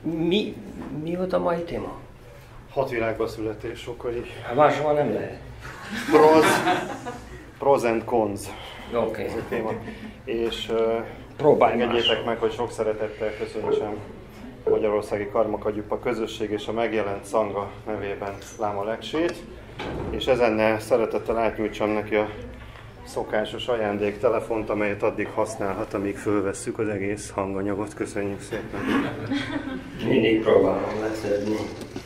Mi volt a mai téma? 6 világba születés okai. Hát máshol nem lehet. Pros and cons. Oké. Ez a téma. És Próbálj meg, hogy sok szeretettel köszöntsem Magyarországi Karmakagyupa közösség és a megjelent Szanga nevében Láma Leksét. És ezennel szeretettel átnyújtsam neki a szokásos ajándéktelefont, amelyet addig használhat, amíg fölvesszük az egész hanganyagot. Köszönjük szépen! Mindig próbálom leszedni.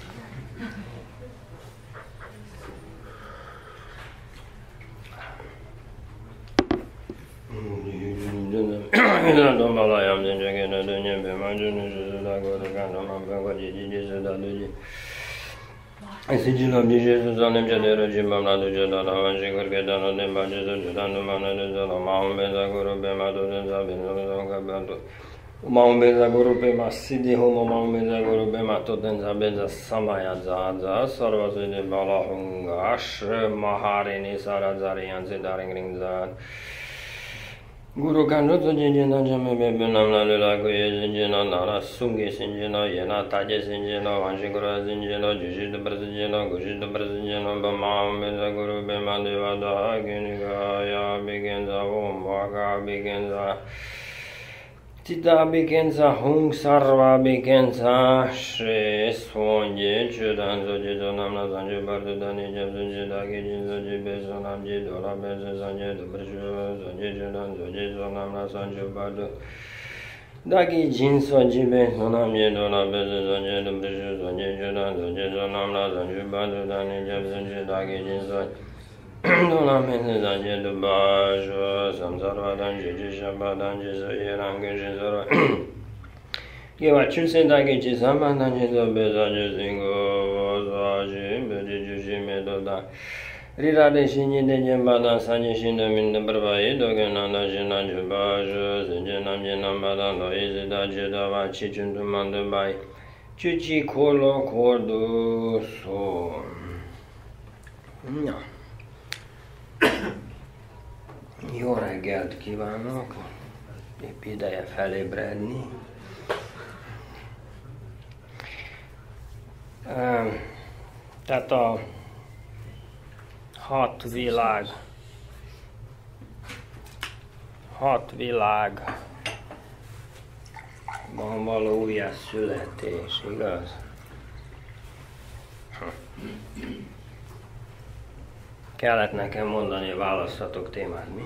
Maumeza Gurupe Masidi Homo Maumeza Gurupe Matotenza Beza Samaya Zaza Sarvasudi Balahunga Ashra Maharini Sarazari Yanzidaring Ringzad Guru Kanduzo Jinjina Jamebe Bunamla Lulago Yejina Nara Sungi Sinjina Yena Taje Sinjina Vanshikura Sinjina Jushita Brazijina Gushita Brazijina Maumeza Gurupe Madivada Giniga Bigenza Om Vaga Bigenza Tida Bigenza Hung Sarva Bigenza Shri Svonje Chudan Zoji Zonamna Zanju Bardudani Jabzuji Dagi Jinzoji Bezonam Jidola Beze Zanje Dubrishu Zoji Chudan Zoji Zonamna Zanju Bardu Dagi Jinsoji Bezonam Jidola Beze Zanje Dubrishu Zoji Chudan Zoji Zonamna Zanju Bardudani Jabzuji Dagi Jinsoji Dona mene zanje dubajo samsarva danje jishamba danje soyerange jizara Yewa chunse dage jisamba danje dobe zanje zingo zaji bedi juji medoda Rira de shinji de jemba dan sanje shinda minda barbaye doge nanda jina jubajo zinje namje nambada no izi da jidava chichundu mandubai Chuchi kolo kordu so Jó reggelt kívánok! Épp ideje felébredni. Tehát a 6 világban való újjászületés, igaz? Kellett nekem mondani, választhatok témát, mi?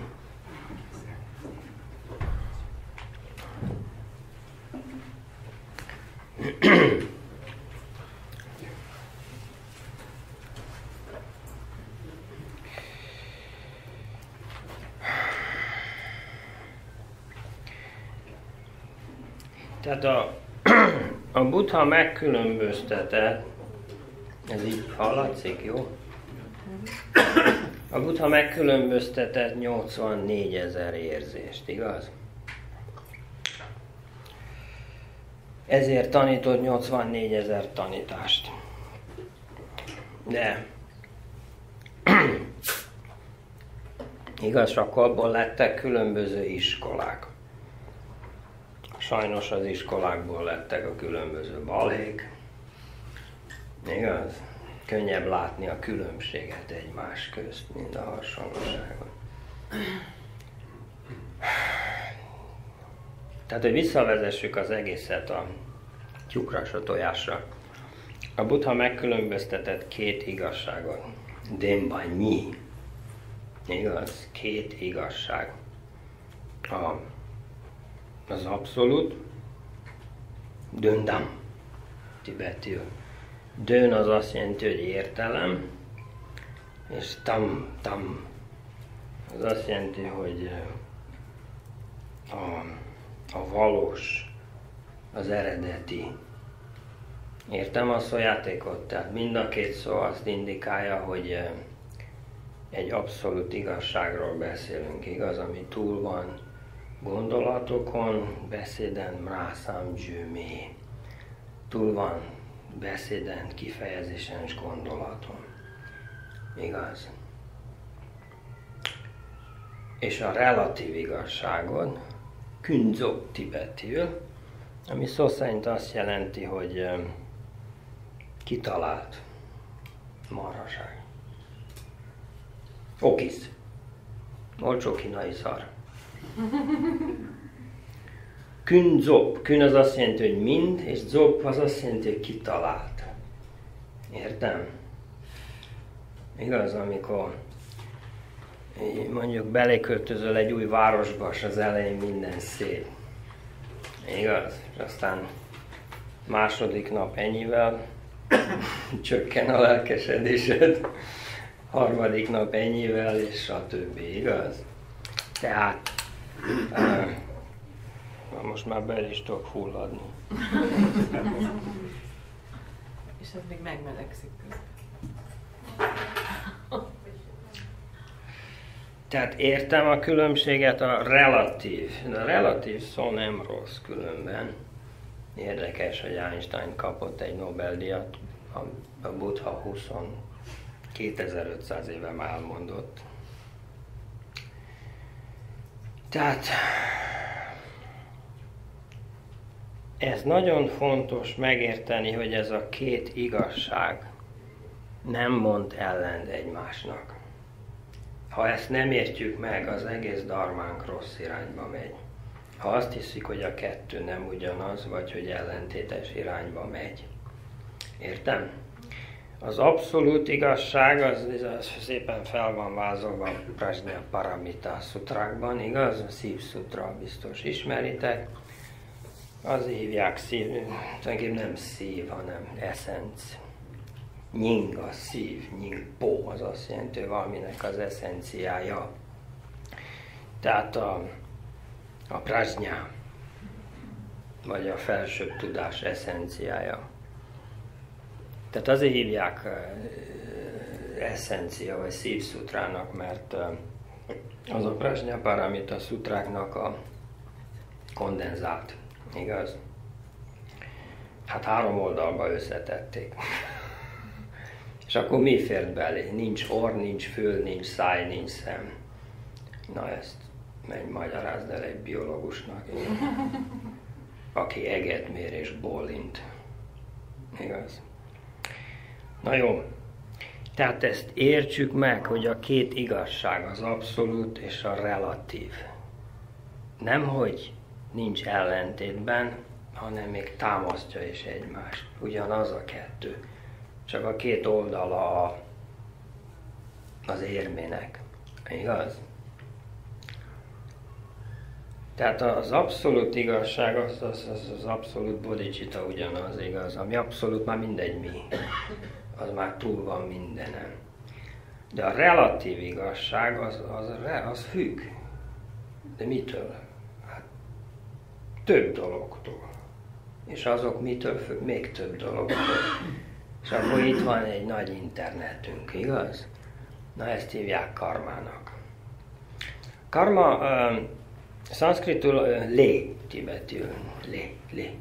Tehát a Buddha megkülönböztetett, ez így hallatszik, jó? A Buddha megkülönböztetett 84 000 érzést, igaz? Ezért tanított 84 000 tanítást. De igaz, csak abból lettek különböző iskolák. Sajnos az iskolákból lettek a különböző balhék. Igaz? Könnyebb látni a különbséget egymás közt, mint a hasonlóságot. Tehát, hogy visszavezessük az egészet a tyúkra és a tojásra. A Buddha megkülönböztetett 2 igazságot. Denbanyi. Igaz? 2 igazság. Az abszolút. Döndam. Tibetül. Dön az azt jelenti, hogy értelem, és tam az azt jelenti, hogy a valós, az eredeti. Értem a szójátékot? Tehát mind a 2 szó azt indikálja, hogy egy abszolút igazságról beszélünk, igaz, ami túl van gondolatokon, beszéden mrászám gyűmé, túl van beszéden, kifejezésen és gondolaton. Igaz? És a relatív igazságon, kündzok tibetül, ami szó szerint azt jelenti, hogy kitalált marhaság. Okisz. Olcsó kínai szar. Kün zop. Kün az azt jelenti, hogy mind, és zop az azt jelenti, hogy kitalált. Értem? Igaz, amikor mondjuk beleköltözöl egy új városba, és az elején minden szép. Igaz? És aztán második nap ennyivel csökken a lelkesedésed, harmadik nap ennyivel, és stb. Igaz? Tehát most már bele is tudok fulladni. És ez még megmelegszik. Tehát értem a különbséget, a relatív szó nem rossz különben. Érdekes, hogy Einstein kapott egy Nobel-díjat, a Buddha 2500 éve már elmondott. Tehát ez nagyon fontos megérteni, hogy ez a két igazság nem mond ellent egymásnak. Ha ezt nem értjük meg, az egész dharmánk rossz irányba megy. Ha azt hiszük, hogy a kettő nem ugyanaz, vagy hogy ellentétes irányba megy. Értem? Az abszolút igazság, az szépen fel van vázolva a Prajnaparamita szutrákban, igaz? A Szív szutra biztos ismeritek. Azért hívják szív, tulajdonképpen nem szív, hanem eszenc. Nying a szív, nying po, az azt jelenti, hogy valaminek az eszenciája. Tehát a prajna, vagy a felsőbb tudás eszenciája. Tehát azért hívják eszencia, vagy szívszutrának, mert az a Prajnaparamita szutráknak a kondenzált, igaz? Hát 3 oldalba összetették. És akkor mi fért belé? Nincs orr, nincs fül, nincs száj, nincs szem. Na ezt magyarázd el egy biológusnak, aki eget mér és bólint. Igaz? Na jó, tehát ezt értsük meg, hogy a két igazság, az abszolút és a relatív. Nemhogy nincs ellentétben, hanem még támasztja is egymást. Ugyanaz a kettő. Csak a két oldala az érmének. Igaz? Tehát az abszolút igazság, az abszolút bodhicitta ugyanaz, igaz? Ami abszolút már mindegy mi. Az már túl van mindenen. De a relatív igazság az függ. De mitől? Hát több dologtól. És azok mitől függ? Még több dologtól. És akkor itt van egy nagy internetünk, igaz? Na ezt hívják karmának. Karma szanszkritul lé, tibetül, lé.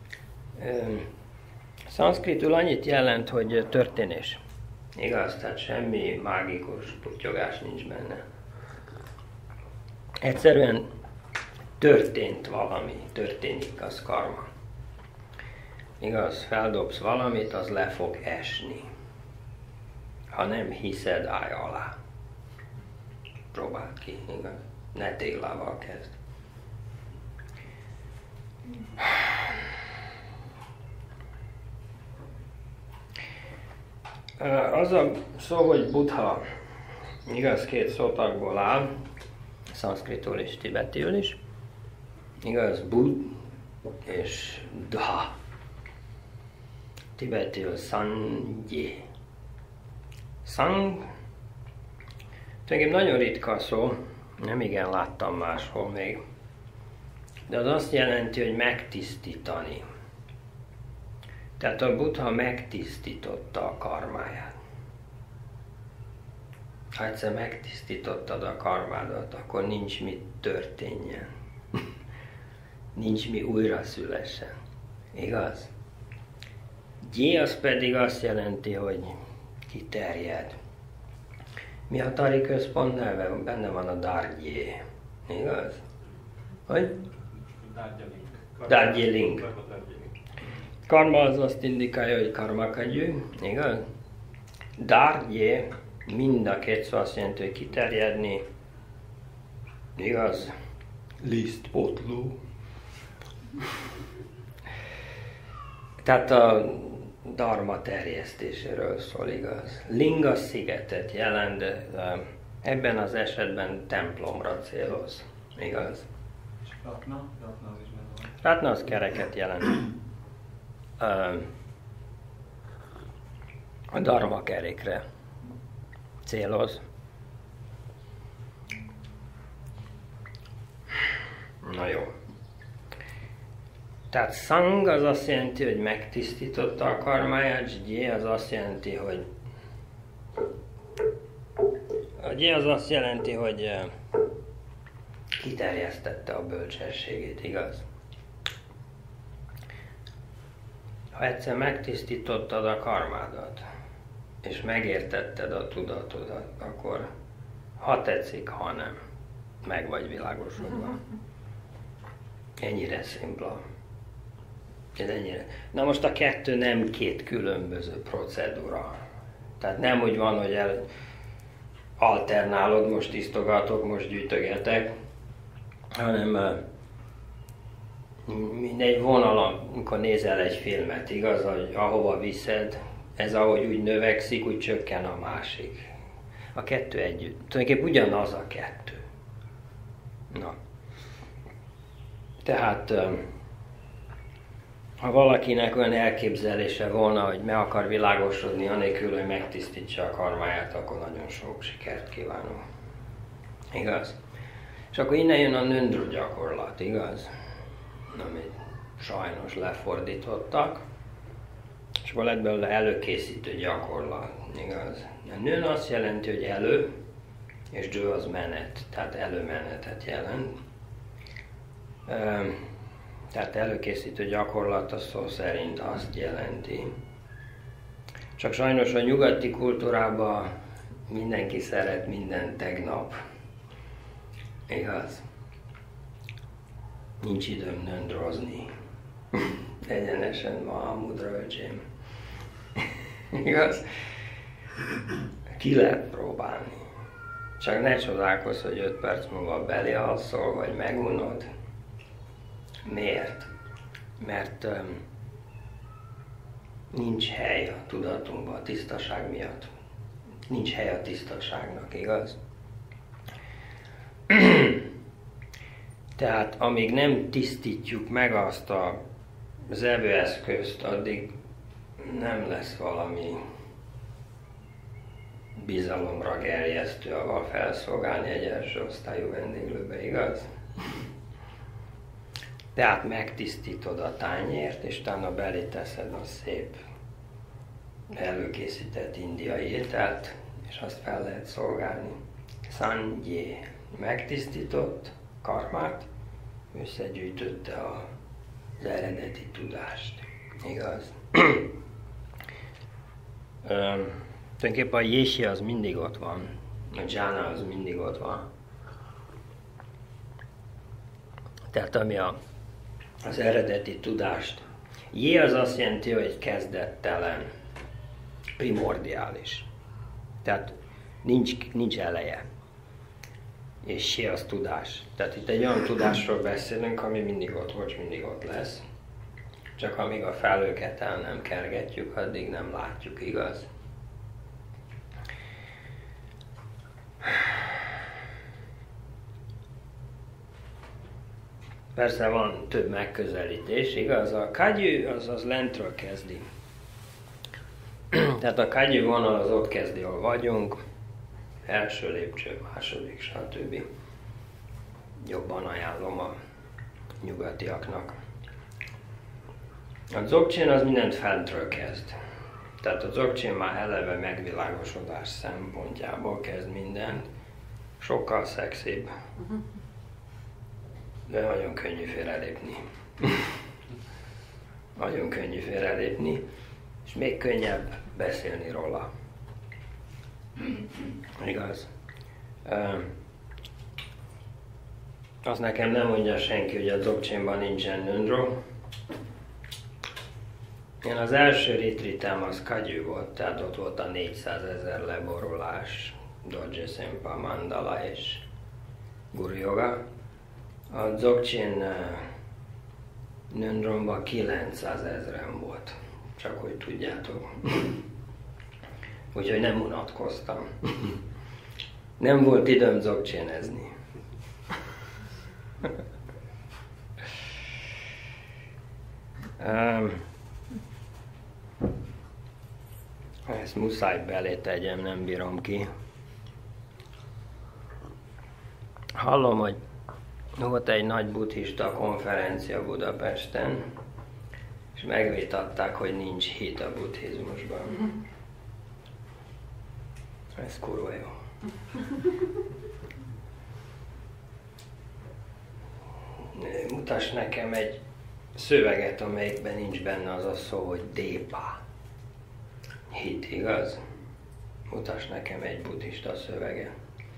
Szanszkritul annyit jelent, hogy történés. Igaz? Tehát semmi mágikus putyogás nincs benne. Egyszerűen történt valami, történik, az karma. Igaz, feldobsz valamit, az le fog esni. Ha nem hiszed, állj alá. Próbáld ki, igaz? Ne téglával kezd. Az a szó, hogy Buddha, igaz, 2 szótagból áll, szanszkritul és tibetiül is. Igaz, Bud és Dha. Tibetiül Sangye. Sang, tulajdonképpen nagyon ritka szó, nem igen láttam máshol még. De az azt jelenti, hogy megtisztítani. Tehát a Buddha megtisztította a karmáját. Ha egyszer megtisztítottad a karmádat, akkor nincs mit történjen. Nincs mi újra szülessen. Igaz? Gyé az pedig azt jelenti, hogy kiterjed. Mi a Tari központ neve? Benne van a Dargyé. Igaz? Hogy? Darjeeling. Karma az azt indikálja, hogy karmakagyu, igaz? Darje mind a két szó azt jelenti, hogy kiterjedni, igaz? Lisztpotló. Tehát a dharma terjesztéséről szól, igaz? Linga szigetet jelent, de ebben az esetben templomra céloz, igaz? És Ratna? Ratna az is benne van. Ratna az kereket jelent. A dharma kerékre céloz. Na jó. Tehát szang az azt jelenti, hogy megtisztította a karmáját, gyé az azt jelenti, hogy kiterjesztette a bölcsességét, igaz? Ha egyszer megtisztítottad a karmádat, és megértetted a tudatodat, akkor ha tetszik, ha nem, meg vagy világosodva. Ennyire szimpla. Ez ennyire. Na most a kettő nem két különböző procedúra. Tehát nem úgy van, hogy alternálod, most tisztogatok, most gyűjtögetek, hanem mindegy vonalon, amikor nézel egy filmet, igaz, hogy ahova viszed, ez ahogy úgy növekszik, úgy csökken a másik. A kettő együtt. Tulajdonképpen ugyanaz a kettő. Na. Tehát ha valakinek olyan elképzelése volna, hogy meg akar világosodni anélkül, hogy megtisztítsa a karmáját, akkor nagyon sok sikert kívánok. Igaz? És akkor innen jön a nöndru gyakorlat, igaz? Amit sajnos lefordítottak. És akkor lett belőle előkészítő gyakorlat, igaz? A nön azt jelenti, hogy elő, és dzső az menet, tehát előmenetet jelent. Tehát előkészítő gyakorlat a szó szerint azt jelenti. Csak sajnos a nyugati kultúrában mindenki szeret mindent tegnap. Igaz? Nincs időm nöndrozni. Egyenesen Mahamudra öcsém. Igaz? Ki lehet próbálni. Csak ne csodálkozz, hogy 5 perc múlva belealszol, vagy megunod. Miért? Mert nincs hely a tudatunkban a tisztaság miatt. Nincs hely a tisztaságnak, igaz? Tehát amíg nem tisztítjuk meg azt az evőeszközt, addig nem lesz valami bizalomra gerjesztő, ahol felszolgálni egy első osztályú vendéglőbe, igaz? Tehát megtisztítod a tányért, és utána belé teszed a szép előkészített indiai ételt, és azt fel lehet szolgálni. Sanjé megtisztított karmát, összegyűjtötte az eredeti tudást. Igaz? Tulajdonképpen a jési az mindig ott van, a dzsána az mindig ott van. Tehát ami az eredeti tudást. Jé az azt jelenti, hogy kezdettelen, primordiális. Tehát nincs eleje. És sé az tudás. Tehát itt egy olyan tudásról beszélünk, ami mindig ott volt, mindig ott lesz. Csak amíg a felőket el nem kergetjük, addig nem látjuk, igaz? Persze van több megközelítés, igaz? A kagyű az lentről kezdi. Tehát a kagyű vonal az ott kezdi, ahol vagyunk. Első lépcső, második, stb. Jobban ajánlom a nyugatiaknak. A dzogchen az mindent fentről kezd. Tehát a dzogchen már eleve megvilágosodás szempontjából kezd mindent. Sokkal szexibb. De nagyon könnyű félrelépni. Nagyon könnyű félrelépni, és még könnyebb beszélni róla. Igaz? Az nekem nem mondja senki, hogy a Dzogcsénban nincsen Nöndro. Én az első retreatem az Kagyű volt, tehát ott volt a 400 000 leborulás, Dorje Sempa, Mandala és Guru Yoga. A Dzogchen Nöndromban 900 000 volt, csak hogy tudjátok. Úgyhogy nem unatkoztam. Nem volt időm dzogcsénezni. Ezt muszáj belé tegyem, nem bírom ki. Hallom, hogy volt egy nagy buddhista konferencia Budapesten, és megvitatták, hogy nincs hit a buddhizmusban. Ez kurva jó. Mutass nekem egy szöveget, amelyikben nincs benne az a szó, hogy dépa. Hit, igaz? Mutass nekem egy buddhista szöveget.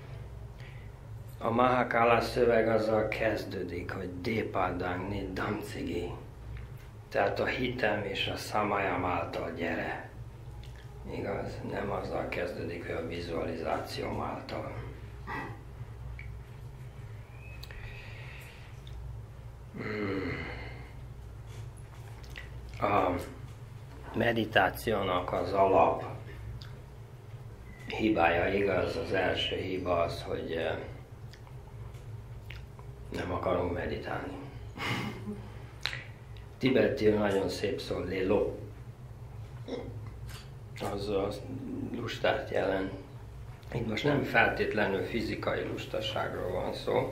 A Mahakala szöveg azzal kezdődik, hogy dépadang niddamcigi. Tehát a hitem és a szamályam által gyere. Igaz? Nem azzal kezdődik, hogy a vizualizációm által. A meditációnak az alap hibája, igaz? Az első hiba az, hogy nem akarunk meditálni. Tibetül nagyon szép szó, léló. Az a lustát jelent. Itt most nem feltétlenül fizikai lustaságról van szó.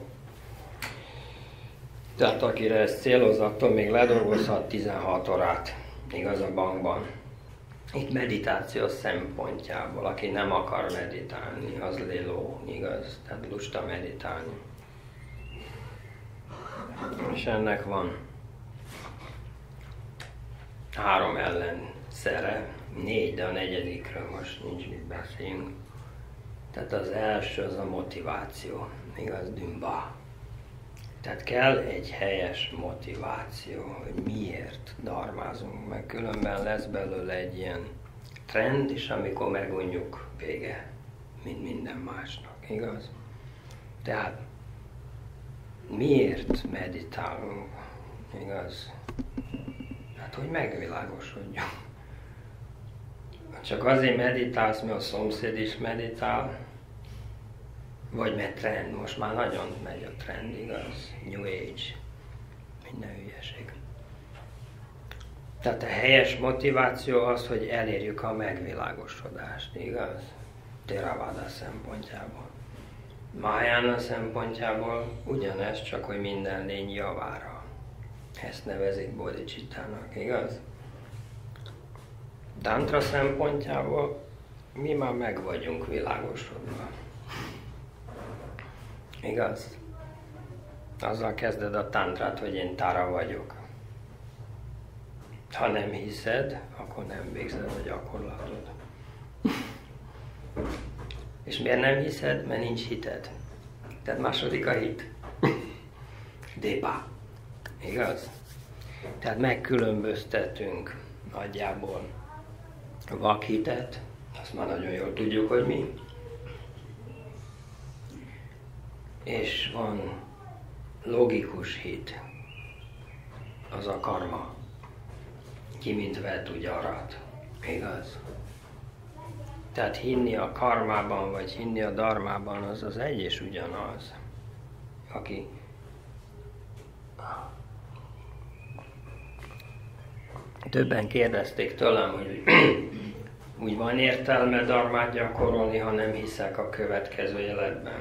Tehát akire ez céloz, attól még ledolgozhat 16 órát, igaz, a bankban. Itt meditáció szempontjából, aki nem akar meditálni, az léló, igaz, tehát lusta meditálni. És ennek van 3 ellenszere, 4, de a negyedikről most nincs mit beszélni. Tehát az első az a motiváció, igaz, dümba. Tehát kell egy helyes motiváció, hogy miért dharmázunk, meg különben lesz belőle egy ilyen trend, és amikor megunjuk, vége, mint minden másnak, igaz? Tehát miért meditálunk, igaz? Hát, hogy megvilágosodjunk. Csak azért meditálsz, mert a szomszéd is meditál, vagy mert trend, most már nagyon megy a trend, igaz? New Age, minden hülyeség. Tehát a helyes motiváció az, hogy elérjük a megvilágosodást, igaz? Theravada szempontjából. Mahayana szempontjából ugyanez, csak hogy minden lény javára. Ezt nevezik bodhicittának, igaz? Tantra szempontjából mi már meg vagyunk világosodva. Igaz? Azzal kezded a tantrát, hogy én Tara vagyok. Ha nem hiszed, akkor nem végzed a gyakorlatod. És miért nem hiszed? Mert nincs hited. Tehát második a hit. Dépa. Igaz? Tehát megkülönböztetünk nagyjából a vakhitet, azt már nagyon jól tudjuk, hogy mi. És van logikus hit, az a karma. Ki mint vet, úgy arat. Igaz? Tehát hinni a karmában, vagy hinni a dharmában, az az egy és ugyanaz. Aki többen kérdezték tőlem, hogy úgy van értelme dharmát gyakorolni, ha nem hiszek a következő életben.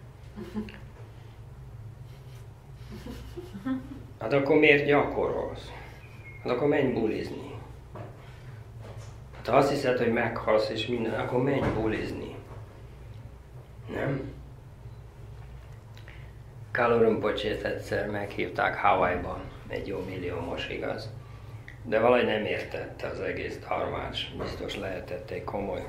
Hát akkor miért gyakorolsz? Hát akkor menj bulizni. Hát ha azt hiszed, hogy meghalsz és minden, akkor menj bulizni. Nem? Kalu Rinpochét egyszer meghívták Hawaii-ban, egy jó milliómos, igaz? De valahogy nem értette az egész dharmát, biztos lehetett egy komoly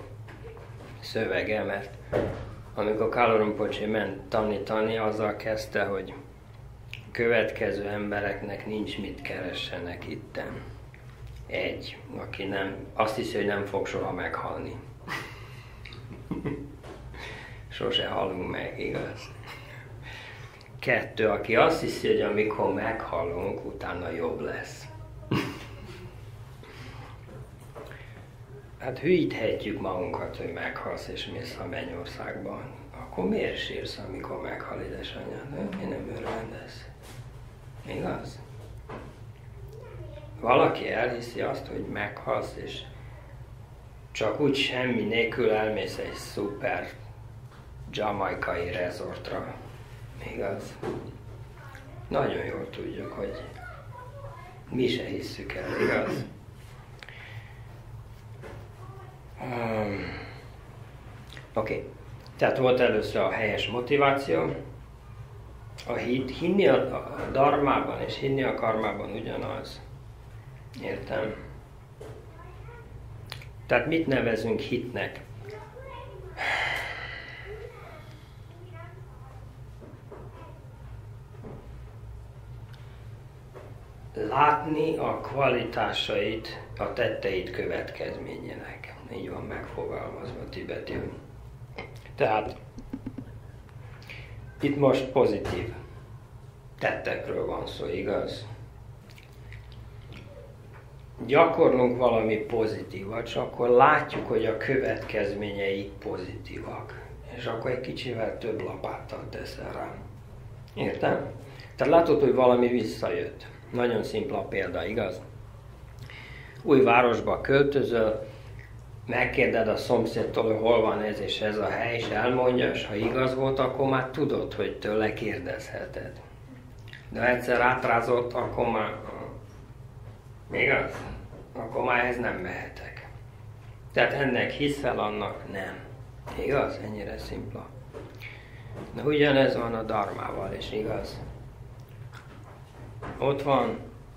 szövege, mert amikor Kalu Rinpoché ment tanítani, azzal kezdte, hogy következő embereknek nincs mit keressenek itten. Egy, aki azt hiszi, hogy nem fog soha meghalni. Sose halunk meg, igaz? Kettő, aki azt hiszi, hogy amikor meghalunk, utána jobb lesz. Hát hülyíthetjük magunkat, hogy meghalsz és mész a mennyországban. Akkor miért sírsz, amikor meghal édesanyád? Mi nem örvendesz? Igaz? Valaki elhiszi azt, hogy meghalsz, és csak úgy semmi nélkül elmész egy szuper jamaikai resortra. Igaz? Nagyon jól tudjuk, hogy mi se hisszük el, igaz? Oké. Tehát volt először a helyes motiváció, a hit, hinni a dharmában és hinni a karmában ugyanaz. Értem? Tehát mit nevezünk hitnek? Látni a kvalitásait, a tetteit következményének. Így van megfogalmazva tibetül. Tehát itt most pozitív tettekről van szó, igaz? Gyakorlunk valami pozitívat, és akkor látjuk, hogy a következményei pozitívak. És akkor egy kicsivel több lapáttal teszel rá. Értem? Tehát látod, hogy valami visszajött. Nagyon szimpla példa, igaz? Új városba költözöl, megkérded a szomszédtól, hogy hol van ez és ez a hely, és elmondja, és ha igaz volt, akkor már tudod, hogy tőle kérdezheted. De ha egyszer átrázott, akkor már... Igaz? Akkor már ez nem mehetek. Tehát ennek hiszel, annak nem. Igaz? Ennyire szimpla. De ugyanez van a dharmával is, igaz? Ott van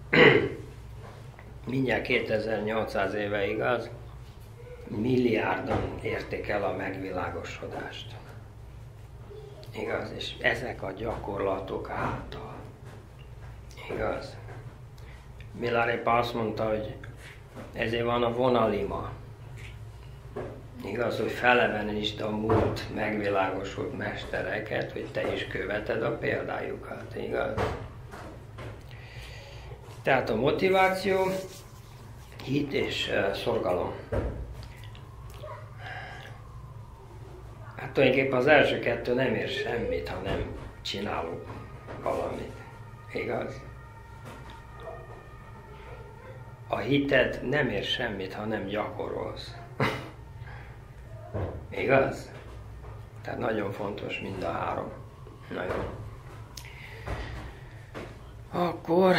mindjárt 2800 éve, igaz? Milliárdan érték el a megvilágosodást. Igaz? És ezek a gyakorlatok által. Igaz? Milarepa azt mondta, hogy ezért van a vonalima. Igaz, hogy felevenítsd a múlt megvilágosult mestereket, hogy te is követed a példájukat. Igaz? Tehát a motiváció, hit és szorgalom. Hát tulajdonképpen az első kettő nem ér semmit, ha nem csinálunk valamit. Igaz? A hited nem ér semmit, ha nem gyakorolsz. Igaz? Tehát nagyon fontos mind a három. Nagyon. Akkor...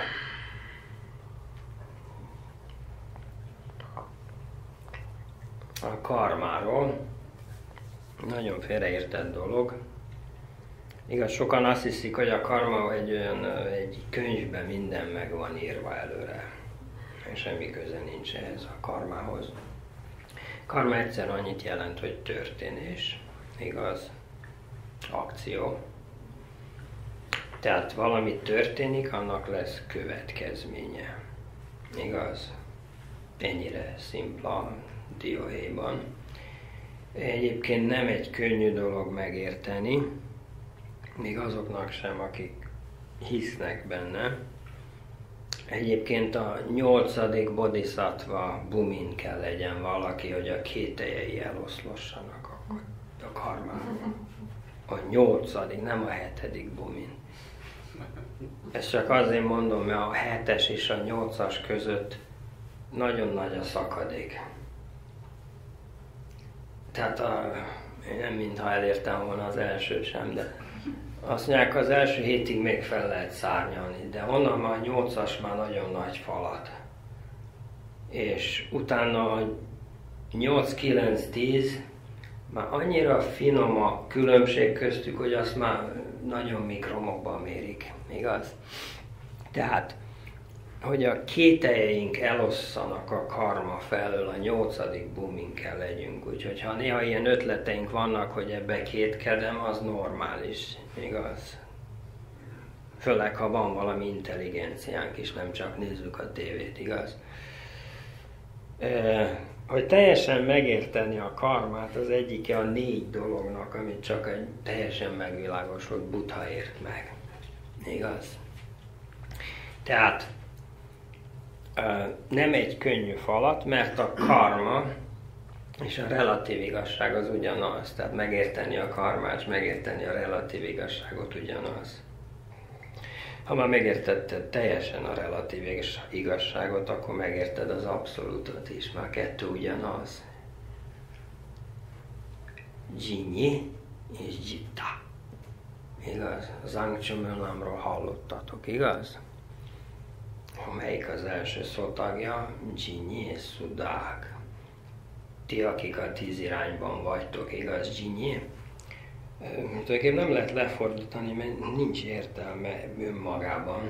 a karmáról. Nagyon félreértett dolog. Igaz, sokan azt hiszik, hogy a karma egy könyvben minden meg van írva előre. Semmi köze nincs ehhez a karmához. Karma egyszer annyit jelent, hogy történés. Igaz? Akció. Tehát valami történik, annak lesz következménye. Igaz? Ennyire szimpla dióhéjban. Egyébként nem egy könnyű dolog megérteni, még azoknak sem, akik hisznek benne. Egyébként a 8. bodhisattva bumin kell legyen valaki, hogy a kételjei eloszlossanak akkor a karmában. A 8., nem a 7. bumin. Ezt csak azért mondom, mert a 7-es és a 8-as között nagyon nagy a szakadék. Tehát nem mintha elértem volna az elsőt sem, de azt mondják, az első hétig még fel lehet szárnyalni, de onnan már a 8-as már nagyon nagy falat. És utána a 8, 9, 10 már annyira finom a különbség köztük, hogy azt már nagyon mikromokban mérik, igaz? Tehát, hogy a kételjeink elosszanak a karma felől, a 8. bumin kell legyünk. Úgyhogy ha néha ilyen ötleteink vannak, hogy ebbe kétkedem, az normális, igaz? Főleg, ha van valami intelligenciánk is, nem csak nézzük a tévét, igaz? Hogy teljesen megérteni a karmát, az egyike a 4 dolognak, amit csak egy teljesen megvilágosult Buddha ért meg. Igaz? Tehát nem egy könnyű falat, mert a karma és a relatív igazság az ugyanaz. Tehát megérteni a karmát, és megérteni a relatív igazságot ugyanaz. Ha már megértetted teljesen a relatív igazságot, akkor megérted az abszolútot is, már 2 ugyanaz. Jinyi és Jitta. Igaz? Az Angcsamölamról hallottatok, igaz? Melyik az első szótagja? Jinyi és Sudák. Ti, akik a 10 irányban vagytok, igaz? Jinyi. Tulajdonképpen nem lehet lefordítani, mert nincs értelme önmagában.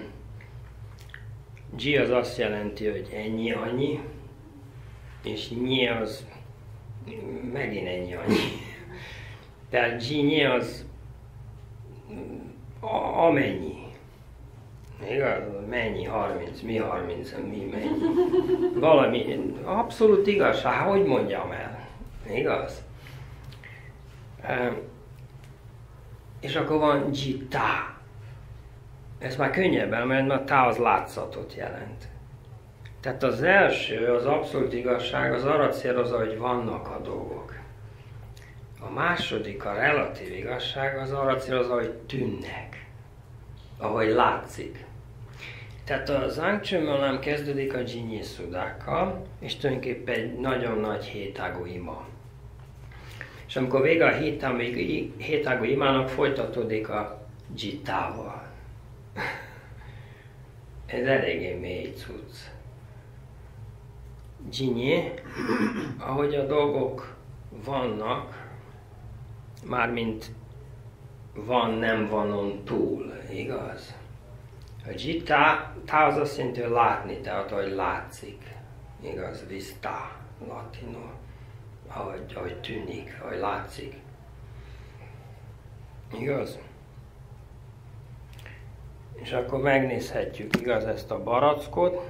Ji az azt jelenti, hogy ennyi, annyi, és nyi az megint ennyi, annyi. Tehát ji az amennyi. Igaz? Mennyi? 30, mi 30, mi mennyi? Valami abszolút igazság, hogy mondjam el? Igaz? És akkor van Jitta. Ez már könnyebben, mert a tá az látszatot jelent. Tehát az első, az abszolút igazság, az arra célozza, hogy vannak a dolgok. A második, a relatív igazság, az arra célozza, hogy tűnnek. Ahogy látszik. Tehát az Angcsamölam kezdődik a Jinyi Szudákkal, és tulajdonképpen egy nagyon nagy hétágú ima. És amikor vége a hétágú imának, folytatódik a Jittával. Ez eléggé mély cucc. Jinyi, ahogy a dolgok vannak, mármint van, nem vanon túl, igaz? A Jitta, tá az azt jelenti, hogy látni, tehát hogy látszik, igaz? Vista, latinul. Ahogy tűnik, ahogy látszik. Igaz? És akkor megnézhetjük, igaz, ezt a barackot.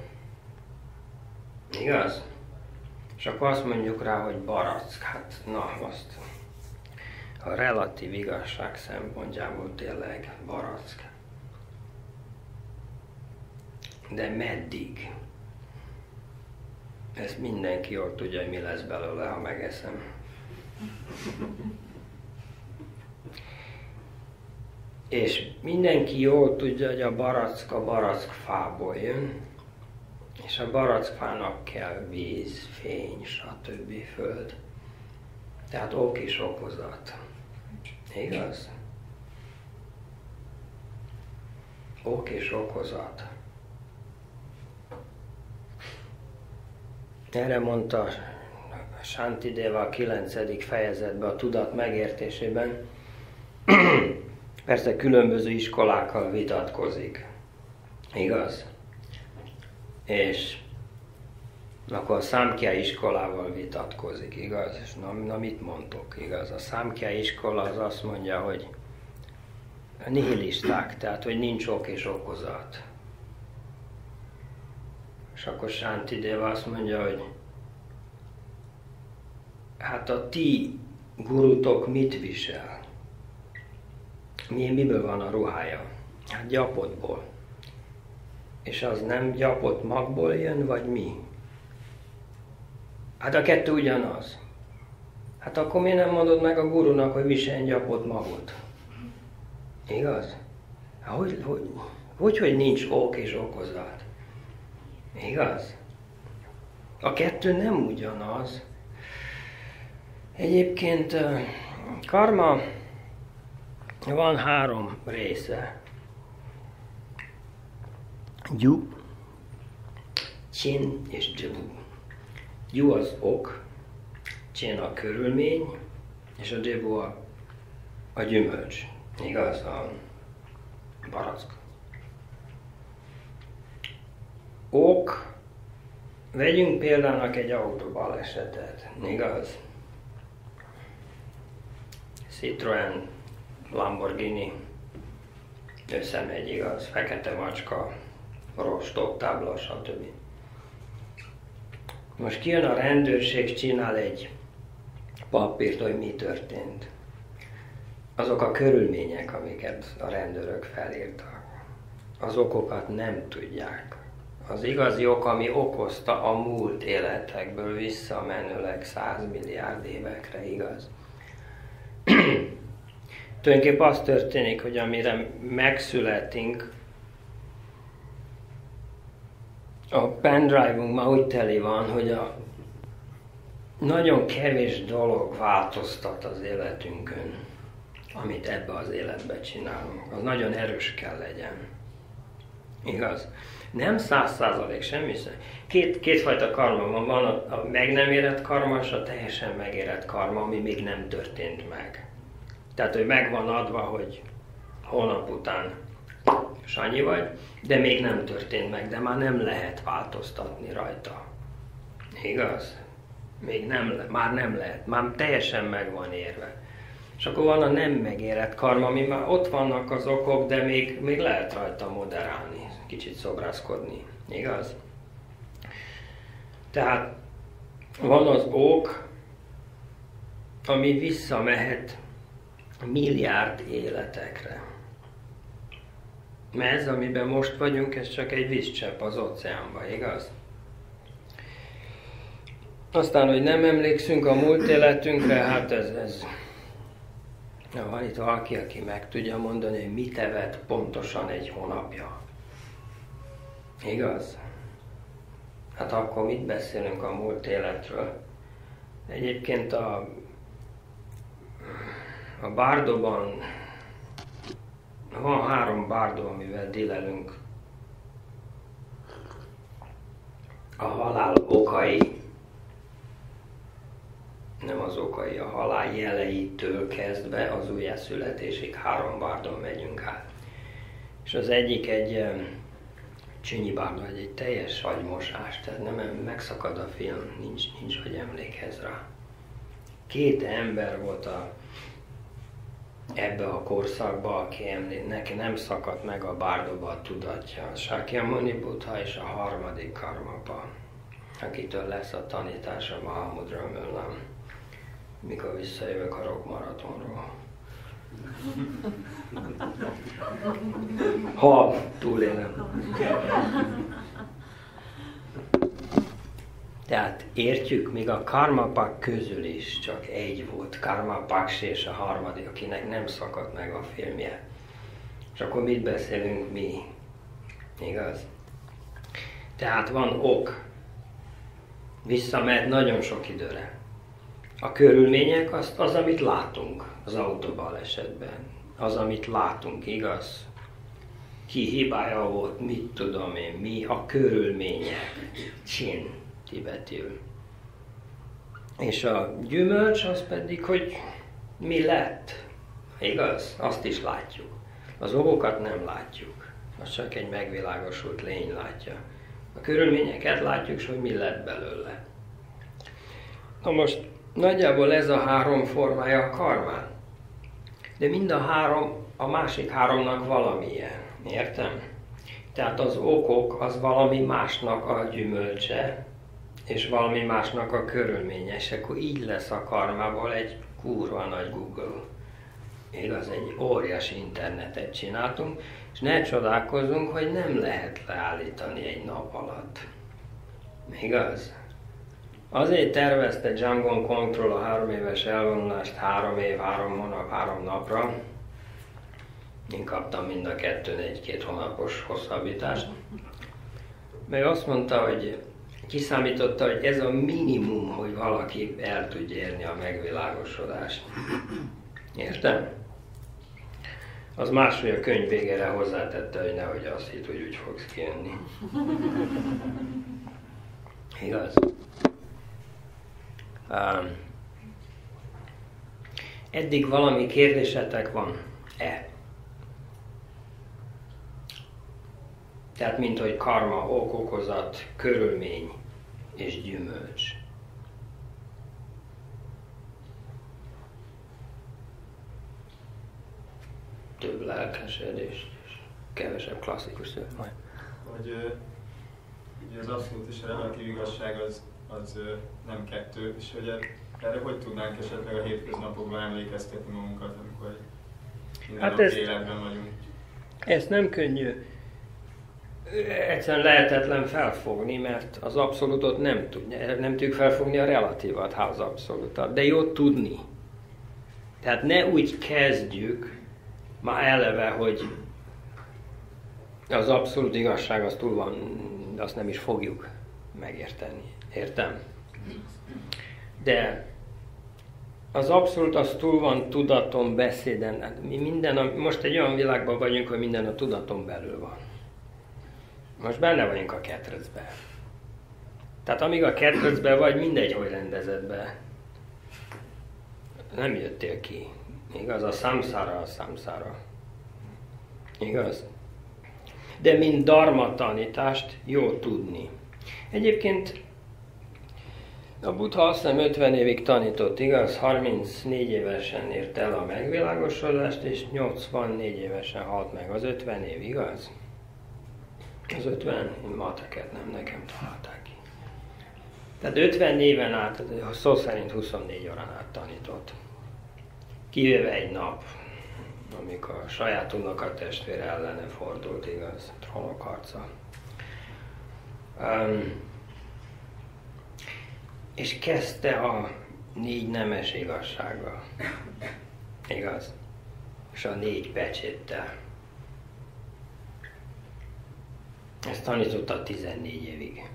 Igaz? És akkor azt mondjuk rá, hogy barack. Hát, na, azt a relatív igazság szempontjából tényleg barack. De meddig? Ezt mindenki jól tudja, hogy mi lesz belőle, ha megeszem. És mindenki jól tudja, hogy a barack fából jön, és a barackfának kell víz, fény, stb. Föld. Tehát ok és okozat. Igaz? Ok és okozat. Erre mondta Shantideva a 9. fejezetben, a tudat megértésében. Persze különböző iskolákkal vitatkozik. Igaz? És akkor a Számkhya iskolával vitatkozik, igaz? És na mit mondtok, igaz? A Számkhya iskola az azt mondja, hogy nihilisták, tehát hogy nincs ok és okozat. És akkor Shantideva azt mondja, hogy hát a ti gurutok mit visel? Miből van a ruhája? Hát gyapotból. És az nem gyapott magból jön, vagy mi? Hát a 2 ugyanaz. Hát akkor miért nem mondod meg a gurunak, hogy viseljen gyapott magot? Igaz? Hogy nincs ok és okozat? Igaz? A 2 nem ugyanaz. Egyébként karma van 3 része. Gyu, csin és dzsabu. Gyu az ok, csin a körülmény, és a dzsabu a gyümölcs. Igaz? A barack. Ok, vegyünk példának egy autóbalesetet, igaz? Citroen, Lamborghini, összemegy, igaz? Fekete macska, rostok, tábla, stb. Most kijön a rendőrség, csinál egy papírt, hogy mi történt. Azok a körülmények, amiket a rendőrök felírtak, az okokat nem tudják. Az igazi ok, ami okozta a múlt életekből visszamenőleg 100 milliárd évekre, igaz? Tulajdonképpen az történik, hogy amire megszületünk, a pendrive-unk ma úgy teli van, hogy a nagyon kevés dolog változtat az életünkön, amit ebbe az életbe csinálunk. Az nagyon erős kell legyen. Igaz? Nem 100% semmi. Kétfajta karma van. Van a meg nem érett karma, és a teljesen megérett karma, ami még nem történt meg. Tehát, hogy meg van adva, hogy holnap után Sanyi vagy, de még nem történt meg, de már nem lehet változtatni rajta. Igaz? Már nem lehet, már teljesen meg van érve. És akkor van a nem megérett karma, ami már ott vannak az okok, de még lehet rajta moderálni, kicsit szobrászkodni. Igaz? Tehát van az ok, ami visszamehet milliárd életekre. Mert ez, amiben most vagyunk, ez csak egy vízcsepp az óceánban, igaz? Aztán, hogy nem emlékszünk a múlt életünkre, hát ez... Van itt valaki, aki meg tudja mondani, hogy mit evett pontosan egy hónapja. Igaz? Hát akkor mit beszélünk a múlt életről? Egyébként a Bardóban van 3 bárdó, amivel dílelünk. A halál okai, nem az okai, a halál jeleitől kezdve az újjászületésig 3 bárdon megyünk át. És az egyik egy csünyi bárdó, egy teljes agymosás, tehát nem megszakad a film, nincs hogy emlékez rá. 2 ember volt ebbe a korszakban, neki nem szakadt meg a bárdóba a tudatja, Sakyamuni Buddha és a 3. Karmapa, akitől lesz a tanítása Mahamudra Möllam, mikor visszajövök a rock maratonról. Ha túlélem. Tehát értjük, még a karmapak közül is csak egy volt, Karmapakshi és a 3., akinek nem szakadt meg a filmje. És akkor mit beszélünk mi? Igaz? Tehát van ok. Visszamehet nagyon sok időre. A körülmények az, amit látunk az autóbalesetben. Az, amit látunk, igaz? Ki hibája volt, mit tudom én, mi a körülmények. Csin. Tibetül. És a gyümölcs az pedig, hogy mi lett. Igaz? Azt is látjuk. Az okokat nem látjuk. Az csak egy megvilágosult lény látja. A körülményeket látjuk, és hogy mi lett belőle. Na most nagyjából ez a 3 formája a karmán. De mind a 3, a másik 3-nak valamilyen. Értem? Tehát az okok az valami másnak a gyümölcse, és valami másnak a körülménye, és akkor így lesz a karmából egy kurva nagy Google. Igaz, egy óriási internetet csináltunk, és ne csodálkozzunk, hogy nem lehet leállítani egy nap alatt. Igaz? Azért tervezte Jungle Control a 3 éves elvonulást 3 év, 3 hónap, 3 napra. Én kaptam mind a kettőn 1-2 hónapos hosszabbítást. Meg azt mondta, hogy kiszámította, hogy ez a minimum, hogy valaki el tudja érni a megvilágosodást. Értem? Az más, hogy a könyv végére hozzátette, hogy nehogy azt hitt, hogy úgy fogsz kijönni. Igaz? Eddig valami kérdésetek van-e? Tehát, mint hogy karma, ok, okozat, körülmény és gyümölcs. Több lelkesedést is. kevesebb klasszikus szöveg. Majd. Hogy ugye az abszolút és a relatív igazság az nem kettő, és hogy erre hogy tudnánk esetleg a hétköznapokban emlékeztetni magunkat, amikor minden életben vagyunk? Ez nem könnyű. Egyszerűen lehetetlen felfogni, mert az abszolútot nem tudjuk felfogni a relatívat, az abszolútat, de jó tudni. Tehát ne úgy kezdjük már eleve, hogy az abszolút igazság az túl van, de azt nem is fogjuk megérteni. Értem? De az abszolút az túl van tudaton, beszéden. Hát most egy olyan világban vagyunk, hogy minden a tudaton belül van. Most benne vagyunk a ketrecben. Tehát amíg a ketrecben vagy, mindegy, hogy rendezed be. Nem jöttél ki. Igaz? A számszára. Igaz? De mint dharma tanítást jó tudni. Egyébként a Buddha azt hiszem 50 évig tanított, igaz? 34 évesen ért el a megvilágosodást, és 84 évesen halt meg. Az 50 év, igaz? Az 50, én mateket nem nekem találták ki. Tehát 50 éven át, szó szerint 24 órán át tanított. Kivéve egy nap, amikor a saját unokatestvére ellene fordult, igaz? Trónok harca. És kezdte a 4 nemes igazsággal. Igaz? És a 4 pecséttel. Ezt tanította 14 évig.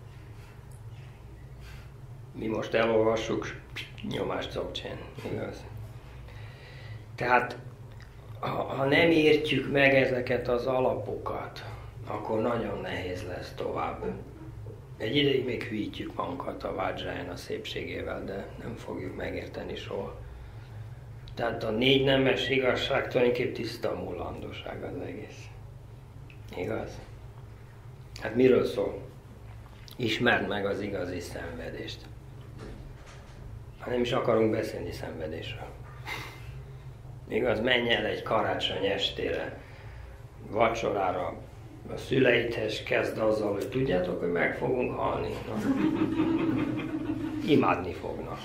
Mi most elolvassuk, nyomást Dzogchen, igaz? Tehát, ha nem értjük meg ezeket az alapokat, akkor nagyon nehéz lesz tovább. Egy ideig még hűítjük magunkat a Vajrayana szépségével, de nem fogjuk megérteni soha. Tehát a 4 nemes igazság tulajdonképpen tiszta mulandóság az egész. Igaz? Hát miről szól? Ismerd meg az igazi szenvedést. Ha nem is akarunk beszélni szenvedésről. Igaz? Menj el egy karácsony estére, vacsorára, a szüleidhez, kezd azzal, hogy tudjátok, hogy meg fogunk halni. Imádni fognak.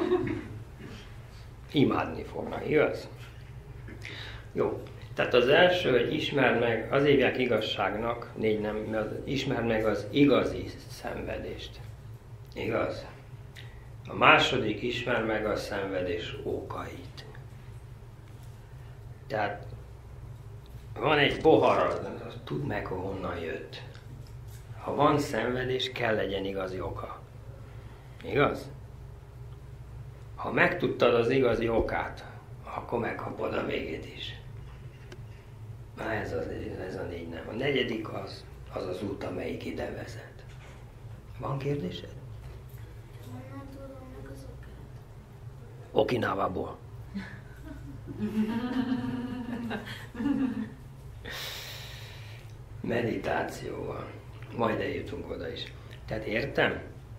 Imádni fognak, igaz? Jó. Tehát az első, hogy ismerd meg, az hívják igazságnak, ismerd meg az igazi szenvedést. Igaz? A második, ismerd meg a szenvedés okait. Tehát van egy pohar, tudd meg, hogy honnan jött. Ha van szenvedés, kell legyen igazi oka. Igaz? Ha megtudtad az igazi okát, akkor megkapod a végét is. Na ez a 4 nem. A negyedik az út, amelyik ide vezet. Van kérdésed? Honnan tudom meg az okát? Okinavából. Meditációval. Majd eljutunk oda is. Tehát értem?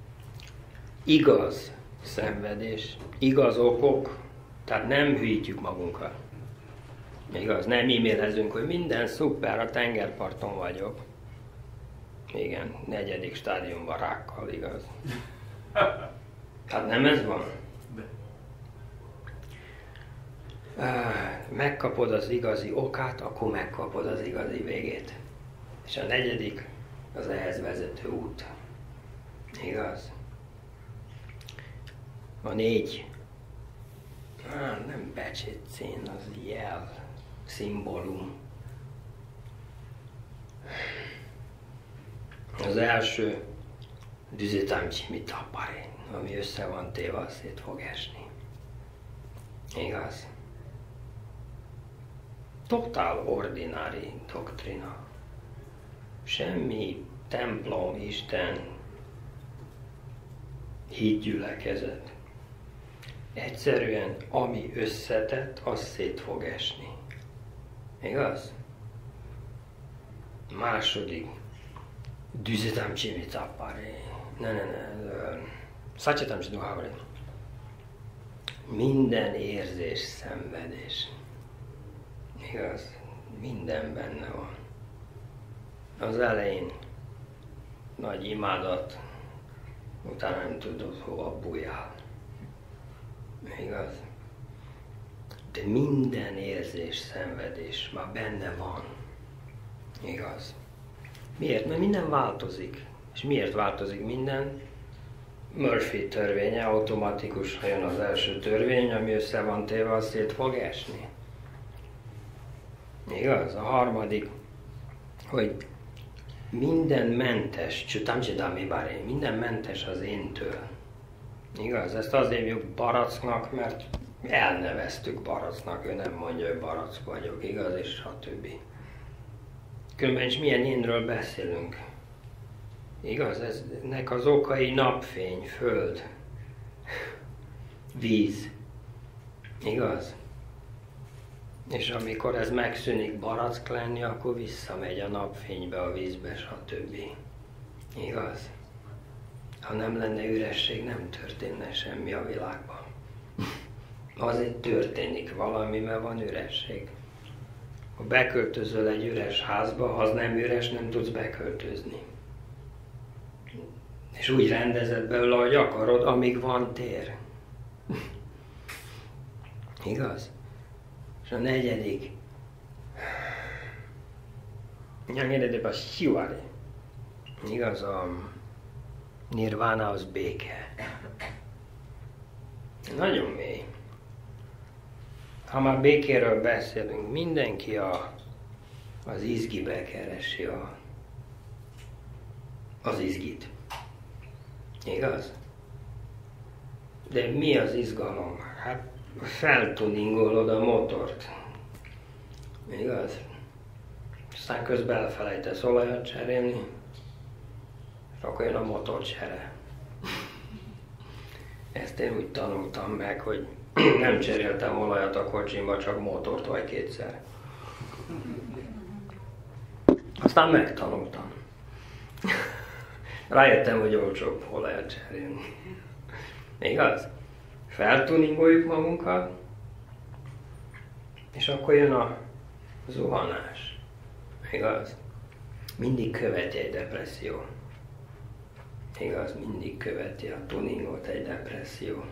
Igaz szenvedés, igaz okok, tehát nem hűítjük magunkat. Igaz, nem e-mailezünk, hogy minden szuper, a tengerparton vagyok. Igen, 4. stádiumban rákkal, igaz. Hát nem ez van? Megkapod az igazi okát, akkor megkapod az igazi végét. És a 4. az ehhez vezető út. Igaz? A 4. Nem becsétszín, az jel, szimbólum. Az első düzitámcsimitapari, ami össze van téve, szét fog esni. Igaz? Totál ordinári doktrina. Semmi templom, Isten, hitgyülekezet. Egyszerűen, ami összetett, az szét fog esni. Igaz? Második. Düzitam csimitapari. Ne. Szacsitam csiduhavri. Minden érzés, szenvedés. Igaz? Minden benne van. az elején nagy imádat, utána nem tudod, hova bújjál. Igaz? De minden érzés, szenvedés már benne van. Igaz? Miért? Mert minden változik. És miért változik minden? Murphy törvénye, automatikus, ha jön az első törvény, ami össze van téve, az szét fog esni. Igaz? A harmadik, hogy minden mentes, minden mentes az éntől. Igaz? Ezt azért hívjuk baracknak, mert elneveztük baracknak, ő nem mondja, hogy barack vagyok, igaz? És stb. Különben is milyen énről beszélünk. Igaz? Eznek az okai napfény, föld, víz. Igaz? És amikor ez megszűnik barack lenni, akkor visszamegy a napfénybe, a vízbe, stb. Igaz? Ha nem lenne üresség, nem történne semmi a világban. Azért történik valami, mert van üresség. Ha beköltözöl egy üres házba, ha az nem üres, nem tudsz beköltözni. És úgy rendezed belőle, ahogy akarod, amíg van tér. Igaz? És a negyedik. Igaz, a nirvána az béke. Nagyon mély. Ha már békéről beszélünk, mindenki az izgibe keresi az izgit. Igaz? De mi az izgalom? Hát feltuningolod a motort. Igaz? Aztán közben elfelejtesz olajat cserélni, és akkor jön a motorcsere. Ezt én úgy tanultam meg, hogy nem cseréltem olajat a kocsimba, csak motort vagy kétszer. Aztán megtanultam. Rájöttem, hogy olcsóbb olajat cserélni. Igaz? Feltuningoljuk magunkat, és akkor jön a zuhanás. Igaz? Mindig követi egy depresszió. Igaz? Mindig követi a tuningot egy depresszió.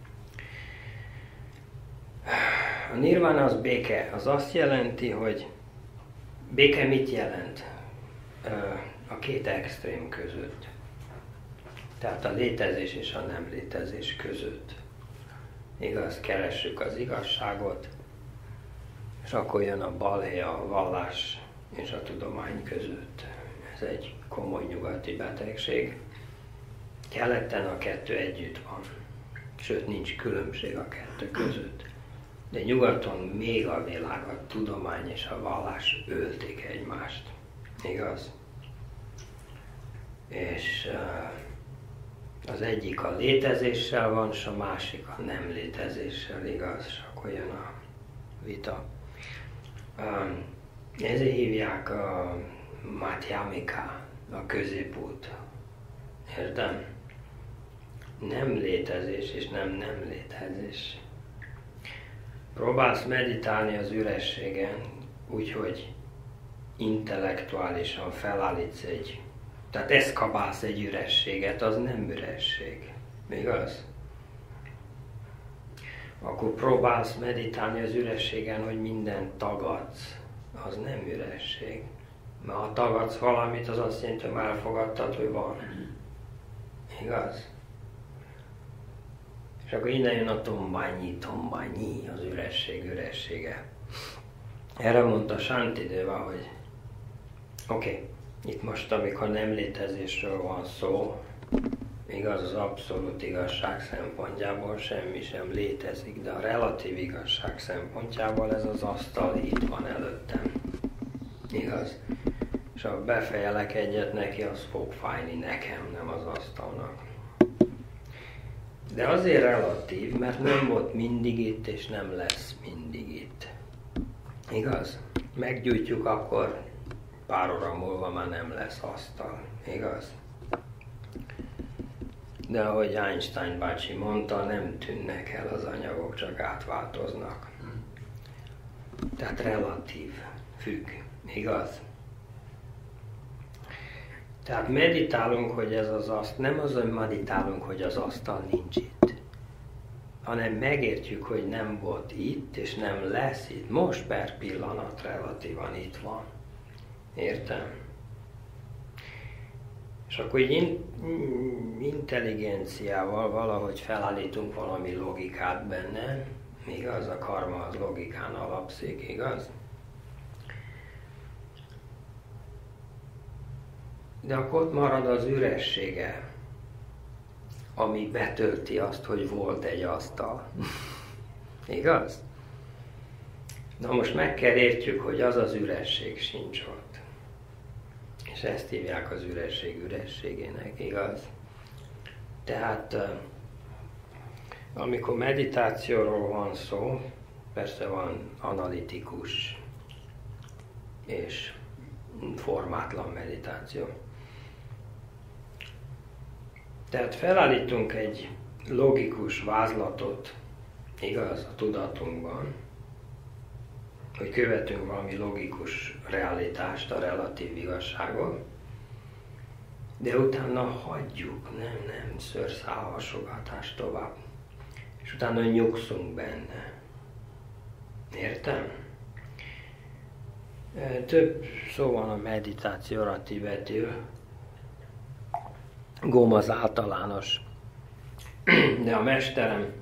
A nirvana az béke. Az azt jelenti, hogy béke mit jelent? A két extrém között. Tehát a létezés és a nem létezés között. Igaz? Keressük az igazságot, és akkor jön a balhé, a vallás és a tudomány között. Ez egy komoly nyugati betegség. Keleten a kettő együtt van. Sőt, nincs különbség a kettő között. De nyugaton még a világ, a tudomány és a vallás ölték egymást. Igaz? És az egyik a létezéssel van, és a másik a nem létezéssel, igaz? És akkor jön a vita. Ezért hívják a Madhyamika, a középút. Értem? Nem létezés és nem létezés. Próbálsz meditálni az ürességen, úgyhogy intellektuálisan felállítsz tehát eszkabálsz egy ürességet, az nem üresség. Igaz? Akkor próbálsz meditálni az ürességen, hogy mindent tagadsz. Az nem üresség. Mert ha tagadsz valamit, az azt jelenti, hogy már elfogadtad, hogy van. Igaz? És akkor innen jön a tombányi, az üresség üressége. Erre mondta Shantideva, hogy oké, itt most, amikor nem létezésről van szó, igaz, az abszolút igazság szempontjából semmi sem létezik, de a relatív igazság szempontjából ez az asztal itt van előttem. Igaz? És ha befejelek egyet neki, az fog fájni nekem, nem az asztalnak. De azért relatív, mert nem volt mindig itt, és nem lesz mindig itt. Igaz? Meggyújtjuk, akkor pár óra múlva már nem lesz asztal. Igaz? De ahogy Einstein bácsi mondta, nem tűnnek el az anyagok, csak átváltoznak. Tehát relatív, függ. Igaz? Tehát meditálunk, hogy ez az nem azon meditálunk, hogy az asztal nincs itt, hanem megértjük, hogy nem volt itt, és nem lesz itt. Most per pillanat relatívan itt van. Értem? És akkor így intelligenciával valahogy felállítunk valami logikát benne, igaz? A karma az logikán alapszik, igaz? De akkor ott marad az üressége, ami betölti azt, hogy volt egy asztal. Igaz? Na most meg kell értjük, hogy az az üresség sincs ott. És ezt hívják az üresség ürességének, igaz? Tehát amikor meditációról van szó, persze van analitikus és formátlan meditáció. Tehát felállítunk egy logikus vázlatot, igaz, a tudatunkban, hogy követünk valami logikus realitást, a relatív igazságot, de utána hagyjuk, nem szőrszálhasogatás tovább, és utána nyugszunk benne. Értem? Több szó van a meditációra tibetül, Góm az általános, de a mesterem,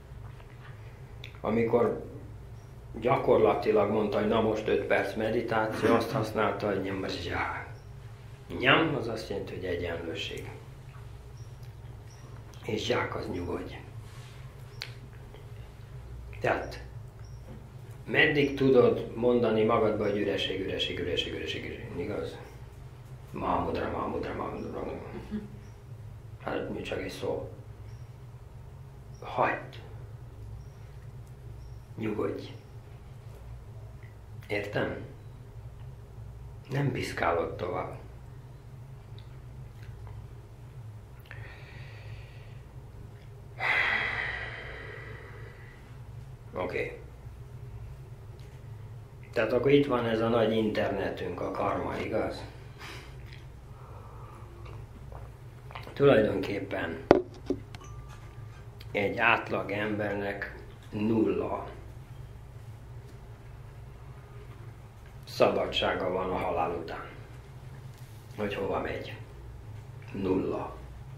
amikor gyakorlatilag mondta, hogy na most 5 perc meditáció, azt használta, hogy nyam, nyam az azt jelenti, hogy egyenlőség. És zsák az nyugodj. Tehát meddig tudod mondani magadba, hogy üreség, igaz? Mahamudra. Hát mi csak egy szó. Hagyd. Nyugodj. Értem? Nem piszkálod tovább. Oké. Tehát akkor itt van ez a nagy internetünk, a karma, igaz? Tulajdonképpen egy átlag embernek 0 szabadsága van a halál után. Hogy hova megy. 0.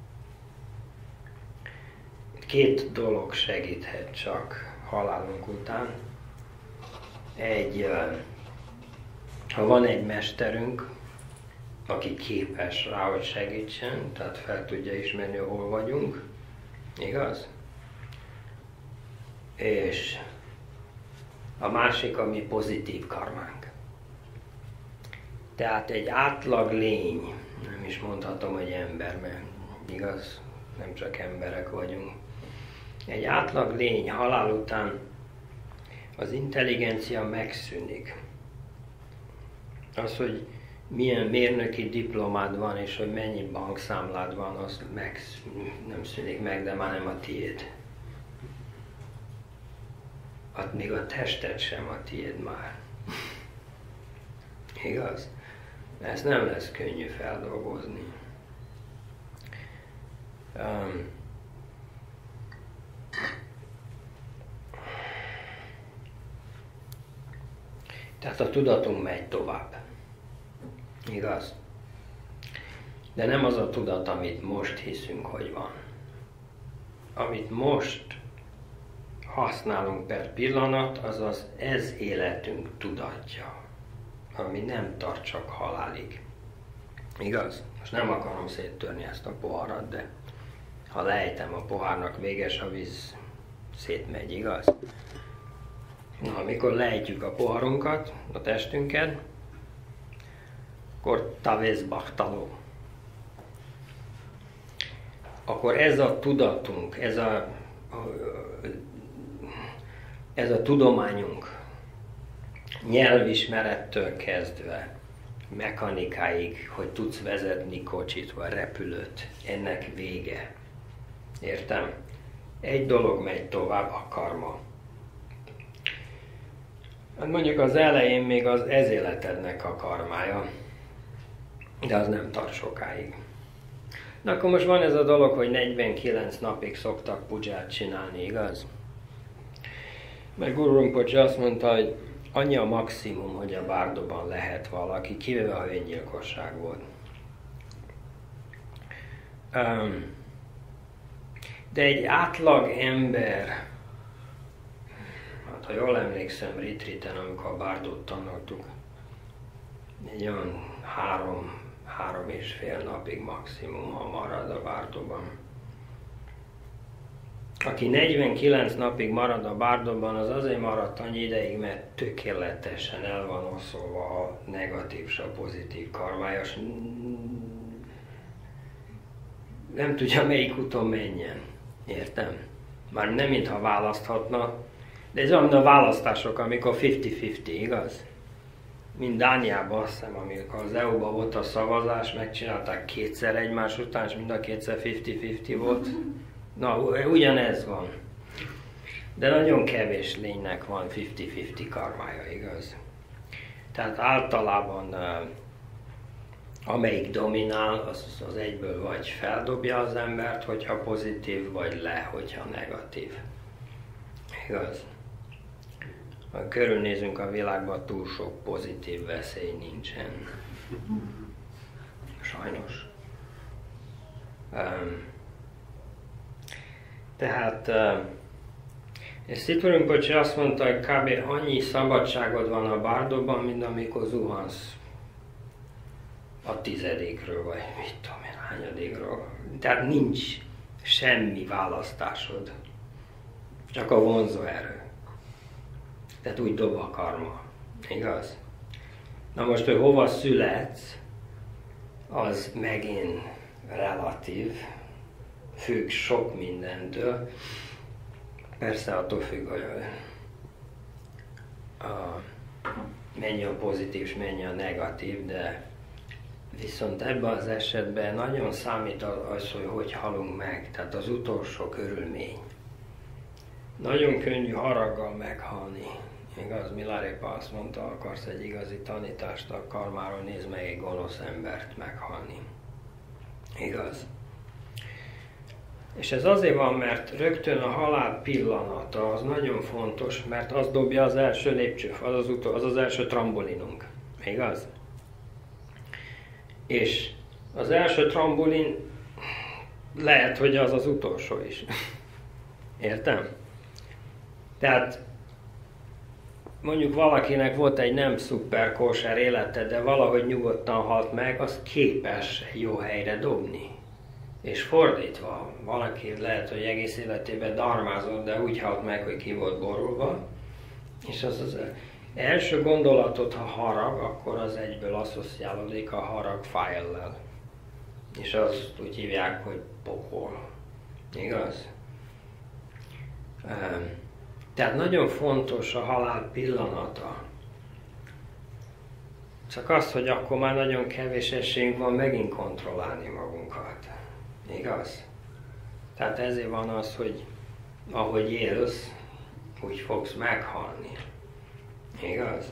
2 dolog segíthet csak halálunk után. Ha van egy mesterünk, aki képes rá, hogy segítsen, tehát fel tudja ismerni, hol vagyunk, igaz? És a másik, ami pozitív karmánk. Tehát egy átlag lény, nem is mondhatom, hogy ember, mert igaz, nem csak emberek vagyunk. Egy átlag lény halál után az intelligencia megszűnik. Az, hogy milyen mérnöki diplomád van, és hogy mennyi bankszámlád van, az nem szűnik meg, de már nem a tiéd. Még a tested sem a tiéd már. Igaz? Ezt nem lesz könnyű feldolgozni. Tehát a tudatunk megy tovább. Igaz? De nem az a tudat, amit most hiszünk, hogy van. Amit most használunk per pillanat, az az ez életünk tudatja, ami nem tart csak halálig. Igaz? Most nem akarom széttörni ezt a poharat, de ha lejtem a pohárnak véges, a víz szétmegy, igaz? Na, amikor lejtjük a poharunkat, a testünket, akkor tavészbachtaló. Akkor ez a tudatunk, ez a tudományunk, nyelvismerettől kezdve, mechanikáig, hogy tudsz vezetni kocsit vagy repülőt, ennek vége. Értem? Egy dolog megy tovább, a karma. Hát mondjuk az elején még az ez életednek a karmája. de az nem tart sokáig. Na akkor most van ez a dolog, hogy 49 napig szoktak pudzsát csinálni, igaz? Meg Guru Rinpoche azt mondta, hogy annyi a maximum, hogy a Bárdóban lehet valaki, kivéve ha öngyilkosság volt. De egy átlag ember, hát ha jól emlékszem, retreaten, amikor a Bárdót tanultuk, egy olyan 3,5 napig maximum, ha marad a Bárdóban. Aki 49 napig marad a Bárdóban, az azért maradt annyi ideig, mert tökéletesen el van oszolva a negatív és a pozitív karmája, és nem tudja melyik úton menjen. Értem? Már nem mintha választhatna, de ez olyan, mint a választások, amikor 50-50, igaz? Mint Dániában, azt hiszem, amikor az EU-ban volt a szavazás, megcsinálták kétszer egymás után, és mind a kétszer 50-50 volt. Na, ugyanez van. De nagyon kevés lénynek van 50-50 karmája, igaz? Tehát általában amelyik dominál, az egyből vagy feldobja az embert, hogyha pozitív, vagy le, hogyha negatív. Igaz? Ha körülnézünk a világban, túl sok pozitív veszély nincsen. Sajnos. Tehát és Szitva Rinpoche azt mondta, hogy kb. Annyi szabadságod van a Bárdóban, mint amikor zuhansz a 10. vagy mit tudom én, hányadikról. Tehát nincs semmi választásod, csak a vonzóerő. Tehát úgy dob a karma, igaz? Na most, hogy hova születsz, az megint relatív, függ sok mindentől. Persze attól függ, hogy mennyi a pozitív és mennyi a negatív, de viszont ebben az esetben nagyon számít az, hogy halunk meg, tehát az utolsó körülmény. Nagyon könnyű haraggal meghalni. Igaz, Milarépa azt mondta, akarsz egy igazi tanítást a karmáról, nézd meg egy gonosz embert meghalni. Igaz? És ez azért van, mert rögtön a halál pillanata az nagyon fontos, mert az dobja az első lépcsőfok, az az első trambolinunk. Igaz? És az első trambolin lehet, hogy az az utolsó is. Értem? Tehát mondjuk valakinek volt egy nem szuper kóser élete, de valahogy nyugodtan halt meg, az képes jó helyre dobni. És fordítva, valaki lehet, hogy egész életében darmázott, de úgy halt meg, hogy ki volt borulva. És az első gondolatot, ha harag, akkor az egyből asszociálódik a harag fájellel. És azt úgy hívják, hogy pokol. Igaz? Tehát nagyon fontos a halál pillanata. Csak az, hogy akkor már nagyon kevés esélyünk van megint kontrollálni magunkat. Igaz? Tehát ezért van az, hogy ahogy élsz, úgy fogsz meghalni. Igaz?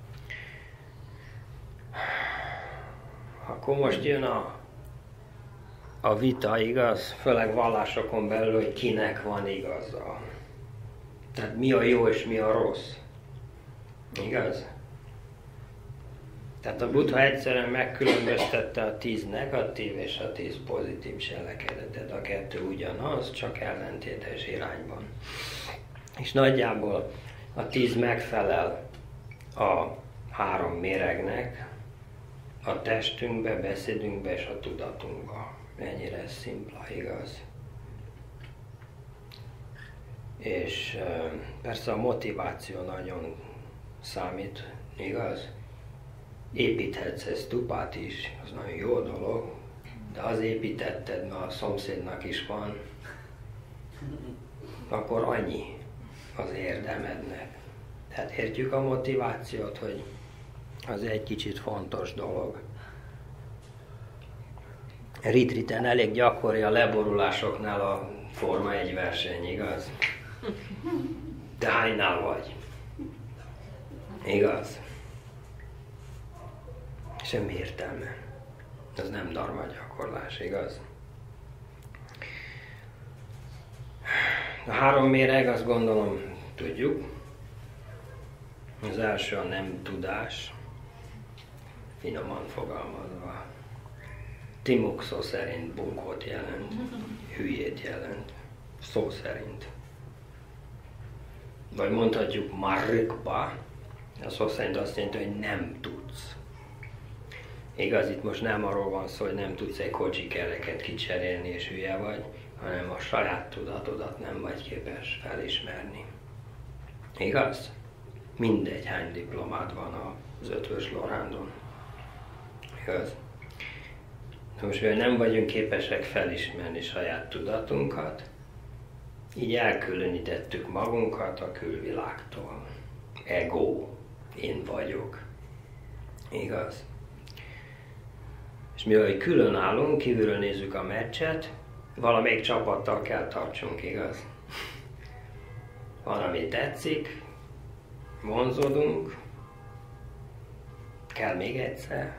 Akkor most jön a vita, igaz? Főleg vallásokon belül, hogy kinek van igaza. Tehát mi a jó és mi a rossz. Igaz? Tehát a Buddha egyszerűen megkülönböztette a 10 negatív és a 10 pozitív cselekedetet. A kettő ugyanaz, csak ellentétes irányban. És nagyjából a 10 megfelel a 3 méregnek, a testünkbe, beszédünkbe és a tudatunkba. Ennyire szimpla, igaz? És persze a motiváció nagyon számít, igaz? Építhetsz egy stupát is, az nagyon jó dolog, de az építetted, mert a szomszédnak is van, akkor annyi az érdemednek. Tehát értjük a motivációt, hogy az egy kicsit fontos dolog. Retreaten elég gyakori a leborulásoknál a Forma 1 verseny, igaz? De hánynál vagy? Igaz? Semmi értelme. Ez nem dharma gyakorlás, igaz? A 3 méreg, azt gondolom, tudjuk. Az első a nem tudás, finoman fogalmazva. Timok szó szerint bunkót jelent, hülyét jelent, szó szerint. Vagy mondhatjuk marrikpa, a szó szerint azt jelenti, hogy nem tudsz. Igaz, itt most nem arról van szó, hogy nem tudsz egy kocsikereket kicserélni és hülye vagy, hanem a saját tudatodat nem vagy képes felismerni. Igaz? Mindegy, hány diplomád van az Ötvös Lorándon. Igaz? Most, mivel nem vagyunk képesek felismerni saját tudatunkat, így elkülönítettük magunkat a külvilágtól. Ego, én vagyok. Igaz? És mivel külön állunk, kívülről nézzük a meccset, valamelyik csapattal kell tartsunk, igaz? Van, ami tetszik, vonzódunk, kell még egyszer,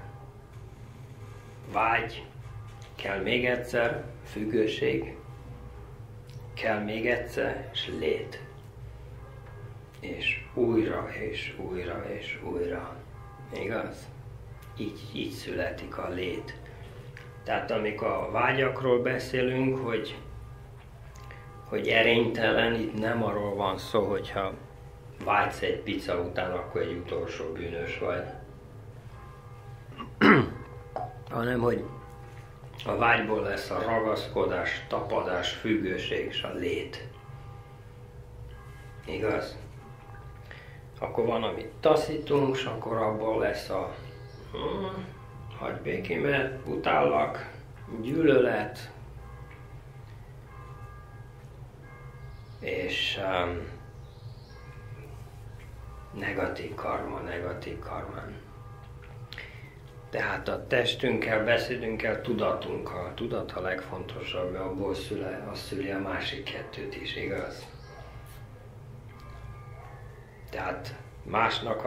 vágy, kell még egyszer, függőség, kell még egyszer, és lét. És újra, és újra, és újra. Igaz? Így születik a lét. Tehát amikor a vágyakról beszélünk, hogy erénytelen, itt nem arról van szó, hogyha vágysz egy pizza után, akkor egy utolsó bűnös vagy. Hanem, hogy a vágyból lesz a ragaszkodás, tapadás, függőség és a lét. Igaz? Akkor van, amit taszítunk, és akkor abból lesz a hagyj békémet, utállak, gyűlölet, és negatív karmán. Tehát a testünkkel, beszédünkkel, tudatunkkal. A tudat a legfontosabb, mert abból szüli a másik kettőt is, igaz? Tehát másnak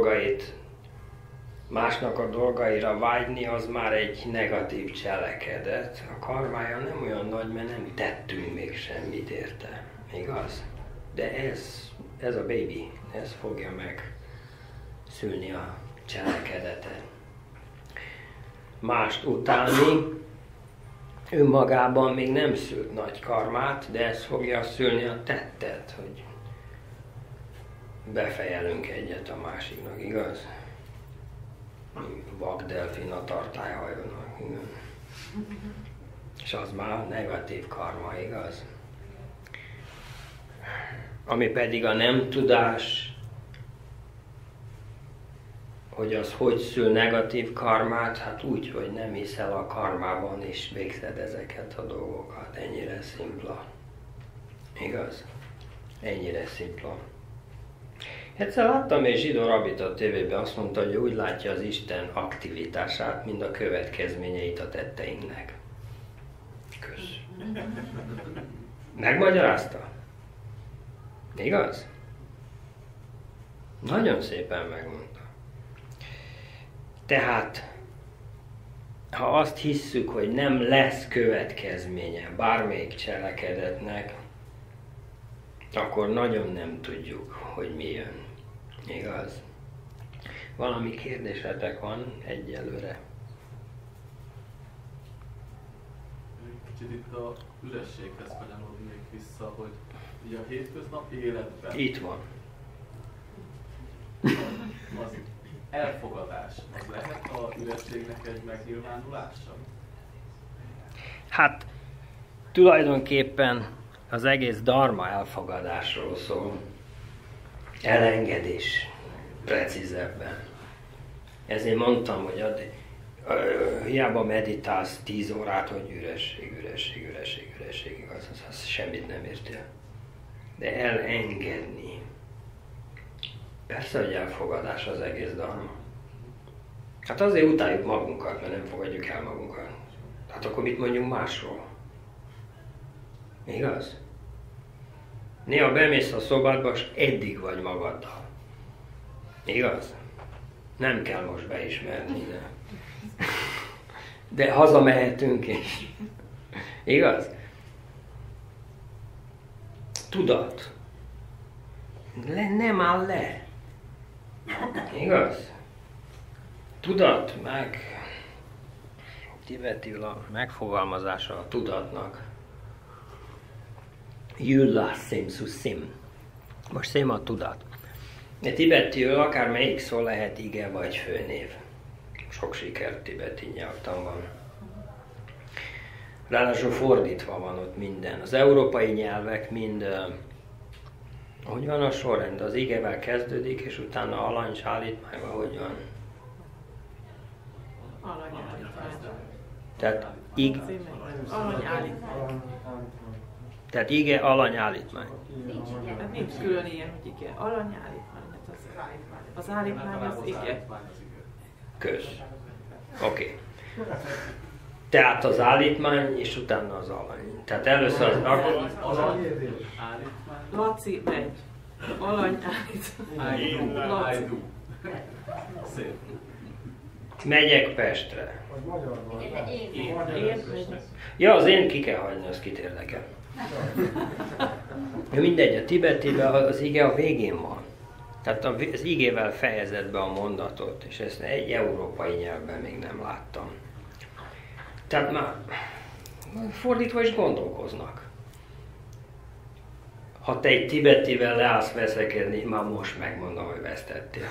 a dolgaira vágyni, az már egy negatív cselekedet. A karmája nem olyan nagy, mert nem tettünk még semmit érte, igaz? De ez a baby, ez fogja meg szülni a cselekedetet. Mást utálni önmagában még nem szült nagy karmát, de ez fogja szülni a tettet, hogy befejelünk egyet a másiknak, igaz? Vakdelfin a tartályhajónak, igen. És az már negatív karma, igaz? Ami pedig a nem tudás, hogy az hogy szül negatív karmát, hát úgy, hogy nem hiszel a karmában és végzed ezeket a dolgokat. Ennyire szimpla. Igaz? Ennyire szimpla. Egyszer láttam egy zsidó rabbit a tévében, azt mondta, hogy úgy látja az Isten aktivitását, mint a következményeit a tetteinknek. Kösz. Megmagyarázta? Igaz? Nagyon szépen megmondta. Tehát, ha azt hisszük, hogy nem lesz következménye bármelyik cselekedetnek, akkor nagyon nem tudjuk, hogy mi jön. Igaz? Valami kérdésetek van egyelőre? Kicsit itt a ürességhez kanyarodnék vissza, hogy ugye a hétköznapi életben... Itt van. Az elfogadás, az lehet a ürességnek egy megnyilvánulása? Hát, tulajdonképpen az egész dharma elfogadásról szól. Elengedés, precízebben. Ezért mondtam, hogy hiába meditálsz 10 órát, hogy üresség, igaz, az semmit nem értél. De elengedni. Persze, hogy elfogadás az egész dharma. Hát azért utáljuk magunkat, mert nem fogadjuk el magunkat. Hát akkor mit mondjunk másról? Igaz? Néha bemész a szobádba, és eddig vagy magaddal. Igaz? Nem kell most beismerni, de... De hazamehetünk is. Igaz? Tudat. Nem áll le. Igaz? Tudat meg tibeti megfogalmazása a tudatnak. Jülla sim su sim. Most szém a tudat. A tibetiül akár melyik szó lehet ige vagy főnév. Sok sikert tibeti nyelvtanban. Ráadásul fordítva van ott minden. Az európai nyelvek mind, hogy van a sorrend? Az igevel kezdődik, és utána alany-sállítmányban, hogy van? Alanyállítmány. Tehát Alanyállítmány. Tehát ige, alany-állítmány. Hát nincs külön ilyen, hogy ige. Alanyállítmány. Az állítmány az ige. Kösz. Oké. Tehát az állítmány, és utána az alany. Tehát először az Állítmány. Laci megy. Alanyállítmány. Laci. Szép. megyek Pestre. Én megyek. Ja, az én ki kell hagyni, az kit érdekel. Mindegy, a tibetiben az ige a végén van. Tehát az igével fejezed be a mondatot, és ezt egy európai nyelvben még nem láttam. Tehát már fordítva is gondolkoznak. Ha te egy tibetivel leállsz veszekedni, már most megmondom, hogy vesztettél.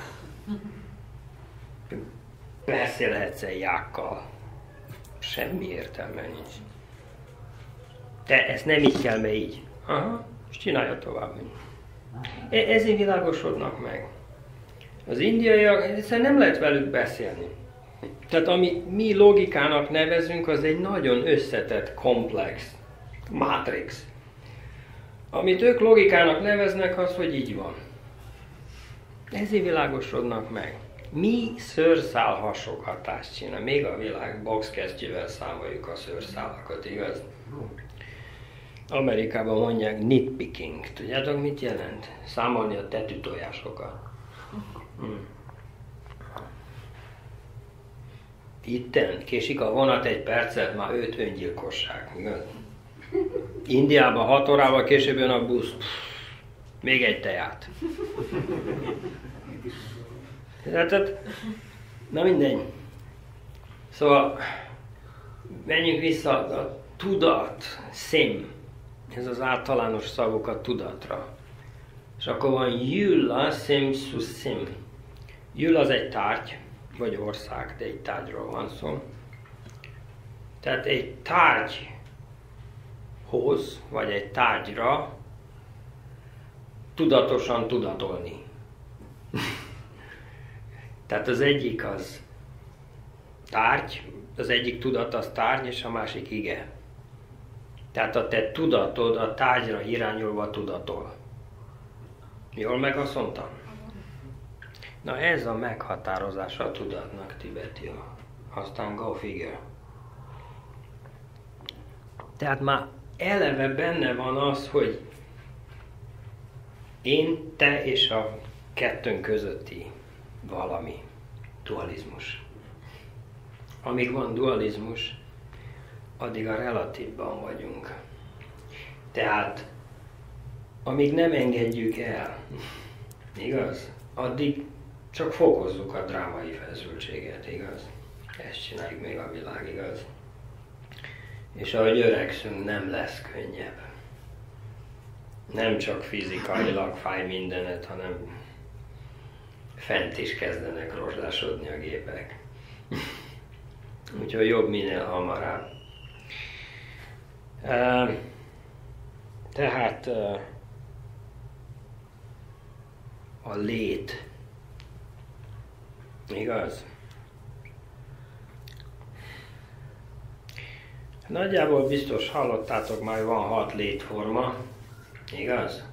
Beszélhetsz egy jákkal. Semmi értelme nincs. De ezt nem így kell, mert így. Aha, és csinálja tovább. Ezért világosodnak meg. Az indiaiak, egyszerűen nem lehet velük beszélni. Tehát ami mi logikának nevezünk, az egy nagyon összetett, komplex mátrix. Amit ők logikának neveznek, az, hogy így van. Ezért világosodnak meg. Mi szőrszál hasogatást csinál. Még a világ boxkesztyűvel számoljuk a szőrszálakat, igaz? Amerikában mondják nitpicking. Tudjátok, mit jelent? Számolni a tetűtojásokat. Itten késik a vonat egy percet, már 5 öngyilkosság, igaz? Indiában 6 órával később jön a busz. Még egy teját. Tehát, na mindegy. Szóval menjünk vissza a tudat, szim. Ez az általános szavuk a tudatra. És akkor van jülla, szim, su, szim. Jüll az egy tárgy, vagy ország, de egy tárgyról van szó. Tehát egy tárgyhoz, vagy egy tárgyra tudatosan tudatolni. Tehát az egyik az tárgy, az egyik tudat az tárgy, és a másik ige. Tehát a te tudatod a tárgyra irányulva tudatol. Jól meg azt mondtam? Na ez a meghatározása a tudatnak tibetiül. Aztán go figure. Tehát már eleve benne van az, hogy én, te és a kettőnk közötti valami. Dualizmus. Amíg van dualizmus, addig a relatívban vagyunk. Tehát, amíg nem engedjük el, igaz? Addig csak fokozzuk a drámai feszültséget, igaz? Ezt csináljuk még a világ, igaz? És ahogy öregszünk, nem lesz könnyebb. Nem csak fizikailag fáj mindenet, hanem fent is kezdenek rozsdásodni a gépek. Úgyhogy jobb minél hamarabb. Tehát a lét, igaz? Nagyjából biztos hallottátok már, hogy van 6 létforma, igaz?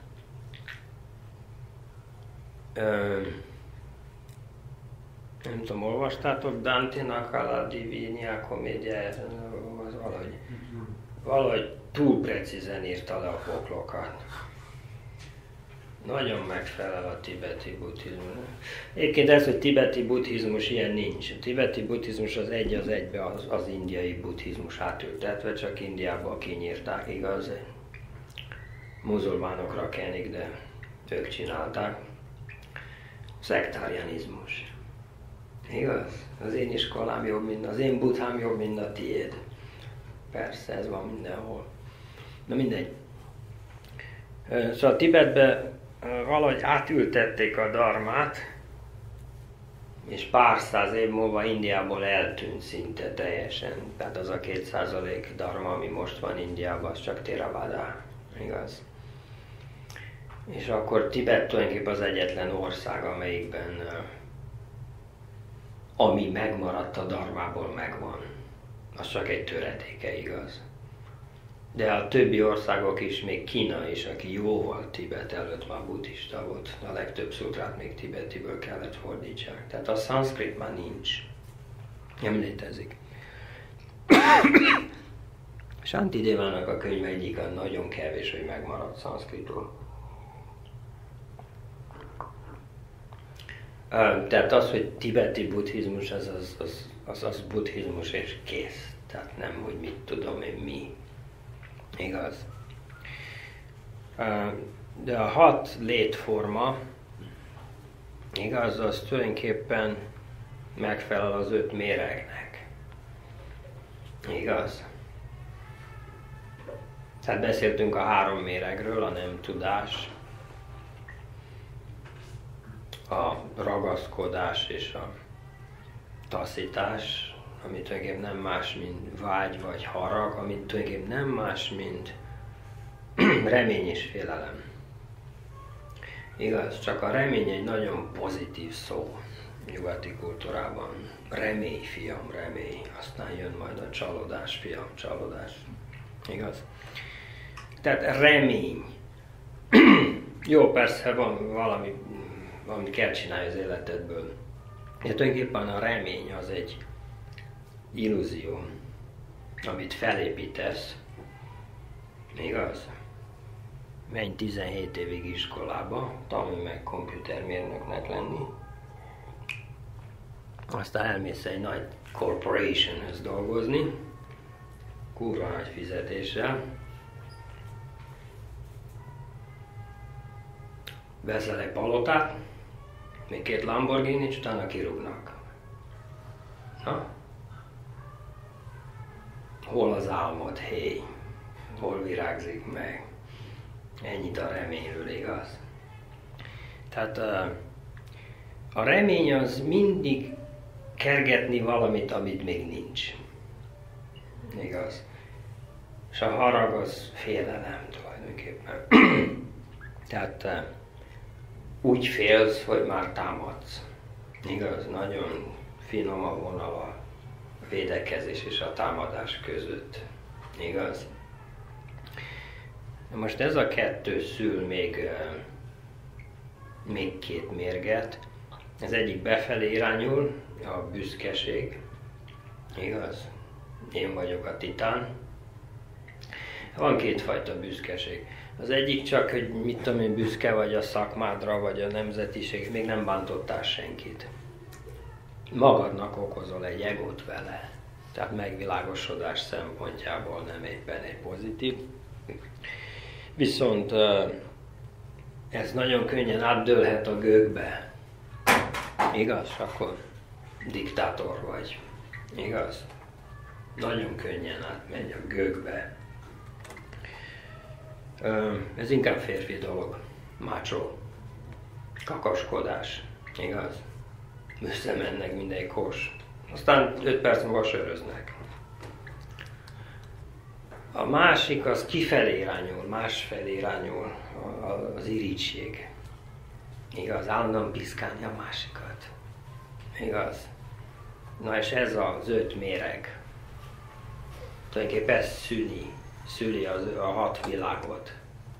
Nem tudom, olvastátok Dante-nak a Divina Commedia, az valahogy túl precízen írta le a poklokat. nagyon megfelel a tibeti buddhizmusnak. Egyébként ez, hogy tibeti buddhizmus, ilyen nincs. A tibeti buddhizmus az egybe az indiai buddhizmus átültetve, csak Indiába kinyírták, igaz? Muzulmánokra kenik, de ők csinálták. Szektárianizmus. Igaz? Az én iskolám jobb, mint az én buddhám jobb, mint a tiéd. Persze, ez van mindenhol. Na mindegy. Szóval Tibetbe valahogy átültették a dharmát, és pár száz év múlva Indiából eltűnt szinte teljesen. Tehát az a 2% dharma, ami most van Indiában, az csak Theravada. Igaz? És akkor Tibet tulajdonképpen az egyetlen ország, amelyikben ami megmaradt a dharmából megvan. Az csak egy töredéke, igaz? De a többi országok is, még Kína is, aki jóval Tibet előtt már buddhista volt, a legtöbb szutrát még tibetiből kellett fordítsák. Tehát a szanszkrit már nincs. Nem létezik. Shantidevának a könyve egyik a nagyon kevés, hogy megmaradt szanszkritról. Tehát az, hogy tibeti buddhizmus, az buddhizmus és kész. Tehát nem, hogy mit tudom én mi. Igaz? De a 6 létforma, igaz, az tulajdonképpen megfelel az 5 méregnek. Igaz? Tehát beszéltünk a 3 méregről, a nem tudás, a ragaszkodás és a taszítás, ami tulajdonképpen nem más, mint vágy vagy harag, ami tulajdonképpen nem más, mint remény és félelem. Igaz, csak a remény egy nagyon pozitív szó nyugati kultúrában. Remélj, fiam, remélj, aztán jön majd a csalódás, fiam, csalódás. Igaz? Tehát remény. Jó, persze van valami kell csinálni az életedből. De tulajdonképpen a remény az egy illúzió, amit felépítesz, igaz? Menj 17 évig iskolába, tanulj meg komputermérnöknek lenni, aztán elmész egy nagy corporationhez dolgozni, kurva nagy fizetéssel, veszel egy palotát, még 2 Lamborghini, és utána kirúgnak. Na? Hol az álmod, hé? Hol virágzik meg? Ennyit a reményről, igaz? Tehát a remény az mindig kergetni valamit, amit még nincs. Igaz? És a harag az félelem tulajdonképpen. Tehát úgy félsz, hogy már támadsz. Igaz? Nagyon finom a vonal a védekezés és a támadás között. Igaz? Most ez a 2 szül még 2 mérget. Az egyik befelé irányul, a büszkeség. Igaz? Én vagyok a titán. Van 2 fajta büszkeség. Az egyik csak, hogy mit tudom én, büszke vagy a szakmádra, vagy a nemzetiség, még nem bántottál senkit. Magadnak okozol egy egót vele. Tehát megvilágosodás szempontjából nem éppen egy pozitív. Viszont ez nagyon könnyen átdőlhet a gőgbe. Igaz? Akkor diktátor vagy. Igaz? Nagyon könnyen átmegy a gőgbe. Ez inkább férfi dolog. Macho. Kakaskodás. Igaz? Összemennek mindegy kos. Aztán 5 perc múlva söröznek. A másik az kifelé irányul, másfelé irányul, az irigység. Igaz? Állandóan piszkálni a másikat. Igaz? Na és ez az 5 méreg. Tulajdonképpen ez szüli a 6 világot.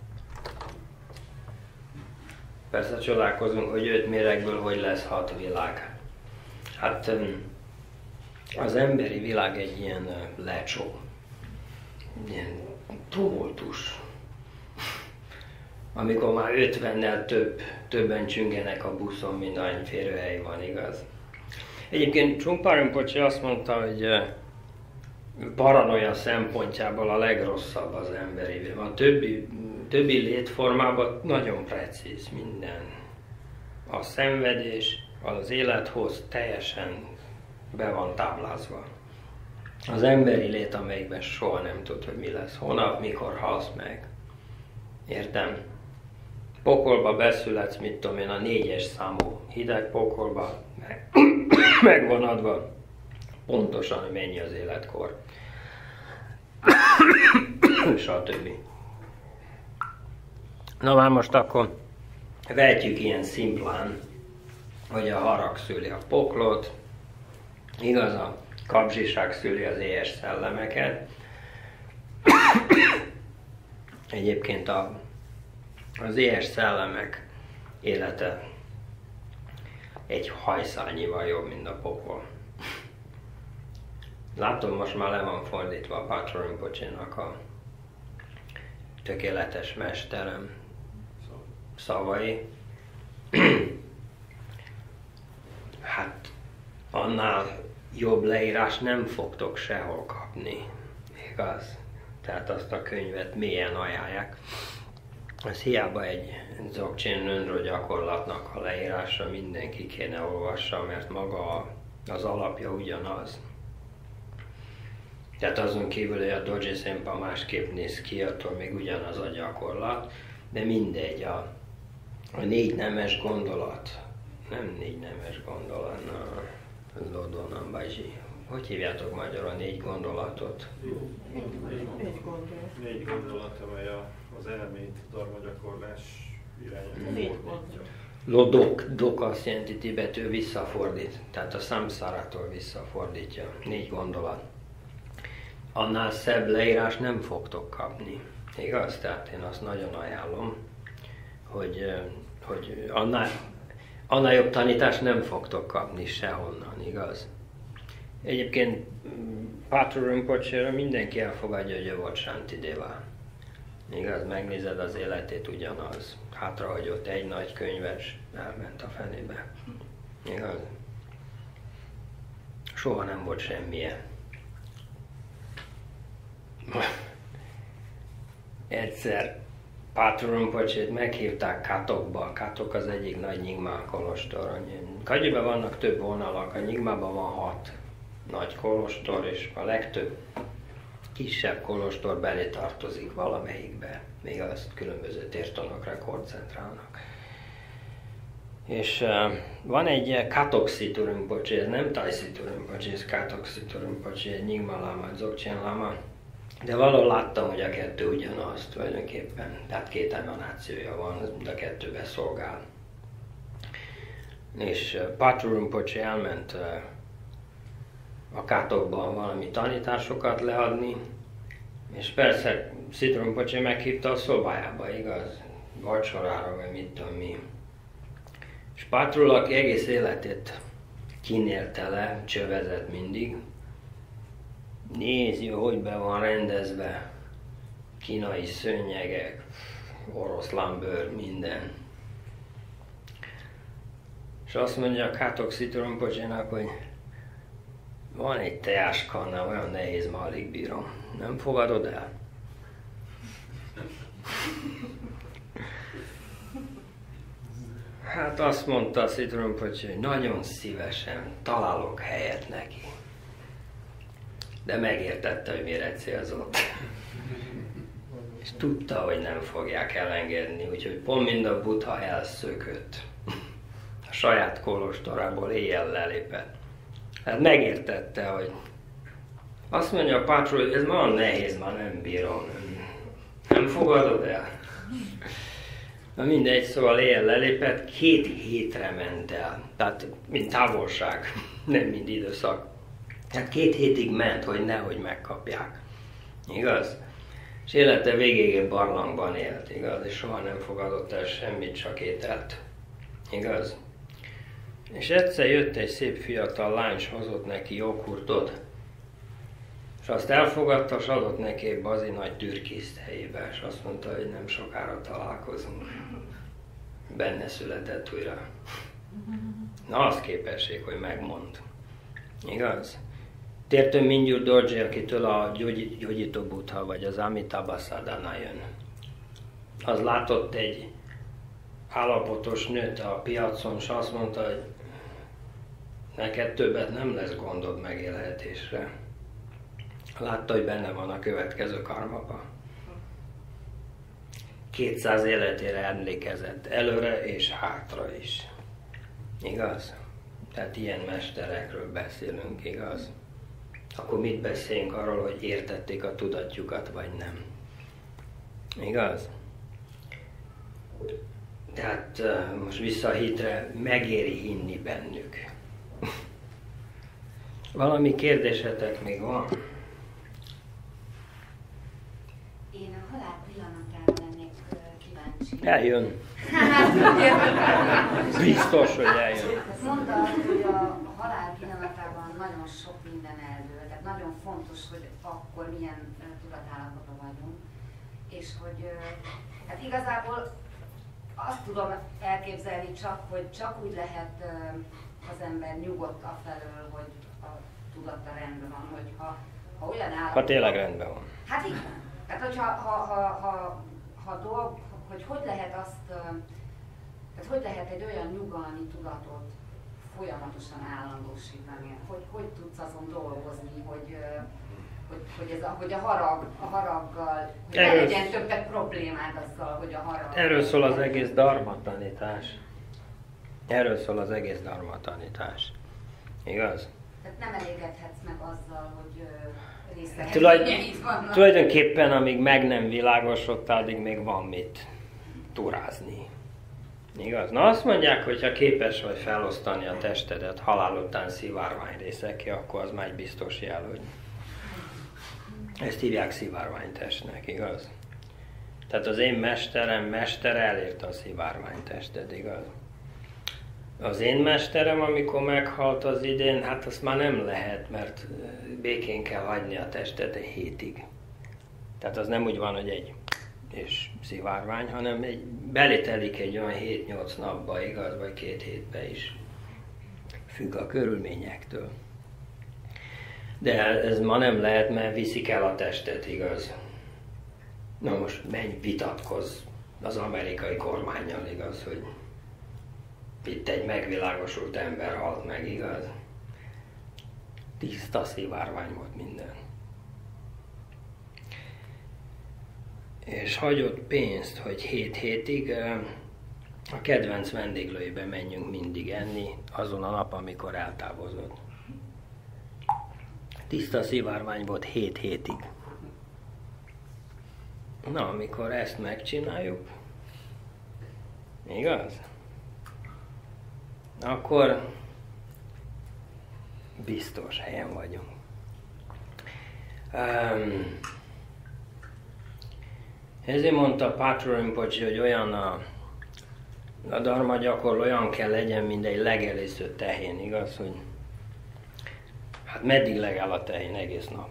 Persze csodálkozunk, hogy 5 méregből hogy lesz 6 világ. Hát az emberi világ egy ilyen lecsó, ilyen tumultus. amikor már 50-nel többen csüngenek a buszon, mint annyi férőhely van, igaz? Egyébként Trungpa Rinpoche azt mondta, hogy paranoia szempontjából a legrosszabb az emberi. A többi létformában nagyon precíz minden. A szenvedés, az élethoz teljesen be van táblázva. Az emberi lét, amelyikben soha nem tud, hogy mi lesz holnap, mikor halsz meg. Értem? Pokolba beszületsz, mit tudom én, a 4-es számú hideg pokolba, meg van adva pontosan, hogy mennyi az életkor. Stb. Na már most akkor vehetjük ilyen szimplán, hogy a harag szüli a poklot, igaz, a kapzsiság szüli az éhes szellemeket. Egyébként az éhes szellemek élete egy hajszálnyival jobb, mint a pokol. Látom, most már le van fordítva a Pátró Rinpoche-nak a tökéletes mesterem szavai. Hát annál jobb leírás nem fogtok sehol kapni, igaz? Tehát azt a könyvet mélyen ajánlják. Ez hiába egy Dzogchen Lönrö gyakorlatnak a leírása, mindenki kéne olvassa, mert maga az alapja ugyanaz. Tehát azon kívül, hogy a Dorje Sempa másképp néz ki, attól még ugyanaz a gyakorlat, de mindegy, a 4 nemes gondolat, nem 4 nemes gondolat, na, Lodonam Bajzsi. Hogy hívjátok magyarul a 4 gondolatot? 4 gondolat, amely az elmét dharma gyakorlás irányába fordítja. Dok azt jelenti tibetül visszafordít, tehát a samszárától visszafordítja. 4 gondolat. Annál szebb leírás nem fogtok kapni. Igaz? Tehát én azt nagyon ajánlom, hogy annál jobb tanítást nem fogtok kapni sehonnan, igaz? Egyébként Pátró Rinpoche-ről mindenki elfogadja, hogy ő volt Shantideva. Igaz? Megnézed az életét, ugyanaz. Hátrahagyott egy nagy könyvet, és elment a fenébe. Igaz? Soha nem volt semmilyen. Egyszer Pátró Rinpoche-t meghívták Katokba. Katok az egyik nagy Nyingma kolostor. Kagyiban vannak több vonalak, a Nyingmában van 6 nagy kolostor, és a legtöbb kisebb kolostor belé tartozik valamelyikbe. Még azt különböző tértanokra koncentrálnak. És van egy Katok Situ Rinpoche, ez nem Tai Situ Rinpoche, ez Katok Situ Rinpoche, egy Nyingma láma, egy Dzogchen láma. De valahol láttam, hogy a kettő ugyanaz tulajdonképpen, tehát 2 emanációja van, mind a kettőben szolgál. És Pátró Rinpoche elment a Katokban valami tanításokat leadni, és persze Situ Rinpoche meghívta a szobájába, igaz? Vacsorára, vagy mit tudom mi. És Pátró, aki egész életét kinélte le, csövezett mindig, nézi, hogy be van rendezve, kínai szőnyegek, oroszlánbőr, minden. És azt mondja a Katok Situ Rinpoche-nak, hogy van egy teáskanna, olyan nehéz, ma alig bírom. Nem fogadod el? Hát azt mondta Situ Rinpoche, hogy nagyon szívesen találok helyet neki. De megértette, hogy mire célzott. És tudta, hogy nem fogják elengedni, úgyhogy pont mind a Buddha elszökött. A saját kolostorából éjjel lelépett. Hát megértette, hogy azt mondja a Pátró, hogy ez ma nehéz, ma nem bírom. Nem fogadod el? Na mindegy, szóval éjjel lelépett, 2 hétre ment el. Tehát mint távolság, nem mind időszak. Tehát 2 hétig ment, hogy nehogy megkapják. Igaz? És élete végéig barlangban élt, igaz? És soha nem fogadott el semmit, csak ételt. Igaz? És egyszer jött egy szép fiatal lány, és hozott neki joghurtot. És azt elfogadta, és adott neki egy bazi nagy türkiszt helyébe, és azt mondta, hogy nem sokára találkozunk. Benne született újra. Na, az képesség, hogy megmond. Igaz? Tértön Mingyur Dorje, akitől a Gyógyító Buddha vagy az Amitabha Sadhana jön. Az látott egy állapotos nőt a piacon, és azt mondta, hogy neked többet nem lesz gondod megélhetésre. Látta, hogy benne van a következő karmapa. 200 életére emlékezett, előre és hátra is. Igaz? Tehát ilyen mesterekről beszélünk, igaz? Akkor mit beszélünk arról, hogy értették a tudatjukat, vagy nem? Igaz? Tehát most vissza a hitre, megéri hinni bennük. Valami kérdésetek még van? Én a halál pillanatára lennék kíváncsi. Eljön. Biztos, hogy eljön. Mondta, hogy a halál pillanatában nagyon sok minden eldől, tehát nagyon fontos, hogy akkor milyen tudatállapotban vagyunk, és hogy hát igazából azt tudom elképzelni csak, hogy csak úgy lehet az ember nyugodt afelől, hogy a tudata rendben van, hogyha olyan állapot... Ha tényleg rendben van. Hát igen. Tehát, hogy lehet azt, tehát hogy lehet egy olyan nyugalmi tudatot folyamatosan állandósítani, hogy tudsz azon dolgozni, hogy a haraggal, hogy ne legyen többet problémád azzal, hogy a harag... Erről szól az egész dharma tanítás. Erről szól az egész dharma tanítás. Igaz? Tehát nem elégedhetsz meg azzal, hogy részletességeit vannak. Tulajdonképpen amíg meg nem világosodtál, addig még van mit turázni. Igaz? Na azt mondják, hogy ha képes vagy felosztani a testedet halál után szivárványrészekké, akkor az már egy biztos jel, hogy ezt hívják szivárványtestnek, igaz? Tehát az én mesterem mestere elérte a szivárványtestet, igaz? Az én mesterem, amikor meghalt az idén, hát azt már nem lehet, mert békén kell hagyni a testet egy hétig. Tehát az nem úgy van, hogy egy és szivárvány, hanem belitelik egy olyan 7-8 napba, igaz, vagy 2 hétbe is. Függ a körülményektől. De ez ma nem lehet, mert viszik el a testet, igaz? Na most menj, vitatkozz az amerikai kormánnyal, igaz, hogy itt egy megvilágosult ember halt meg, igaz? Tiszta szivárvány volt minden. És hagyott pénzt, hogy 7 hétig a kedvenc vendéglőjébe menjünk mindig enni, azon a nap, amikor eltávozott. Tiszta szivárvány volt 7 hétig. Na, amikor ezt megcsináljuk, igaz? Akkor biztos helyen vagyunk. Ezért mondta Pátra Rinpoche, hogy olyan a dharma gyakorló olyan kell legyen, mint egy legelésző tehén, igaz? Hogy hát meddig legál a tehén egész nap?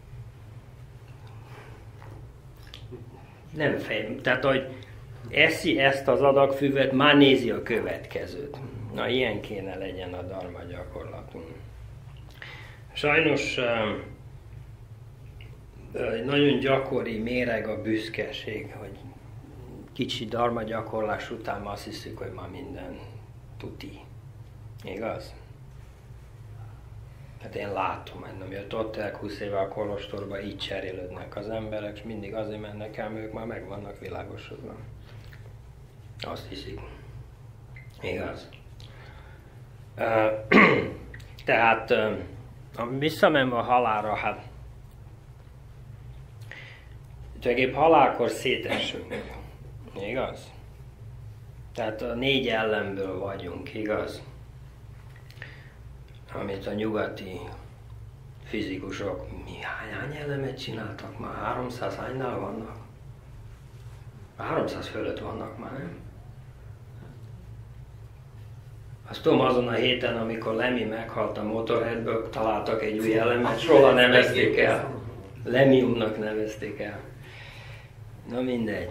Nem fej, tehát hogy eszi ezt az adag füvet, már nézi a következőt. Na, ilyen kéne legyen a dharma gyakorlatunk. Sajnos nagyon gyakori méreg a büszkeség, hogy kicsi dharma gyakorlás után már azt hiszük, hogy már minden tuti. Igaz? Hát én látom, hogy miatt ott el 20 éve a kolostorban így cserélődnek az emberek, és mindig azért mennek el, mert ők már meg vannak világosodva. Azt hiszik. Igaz? Tehát visszamenve a halálra, hát tulajdonképpen halálkor szétesünk. Igaz? Tehát a 4 ellenből vagyunk, igaz? Amit a nyugati fizikusok hány elemet csináltak már? 300 hánynál vannak? 300 fölött vannak már, nem? Azt tudom, azon a héten, amikor Lemmy meghalt a Motorheadből, találtak egy új elemet, soha nem kezdték el. Lemiumnak nevezték el. Na mindegy.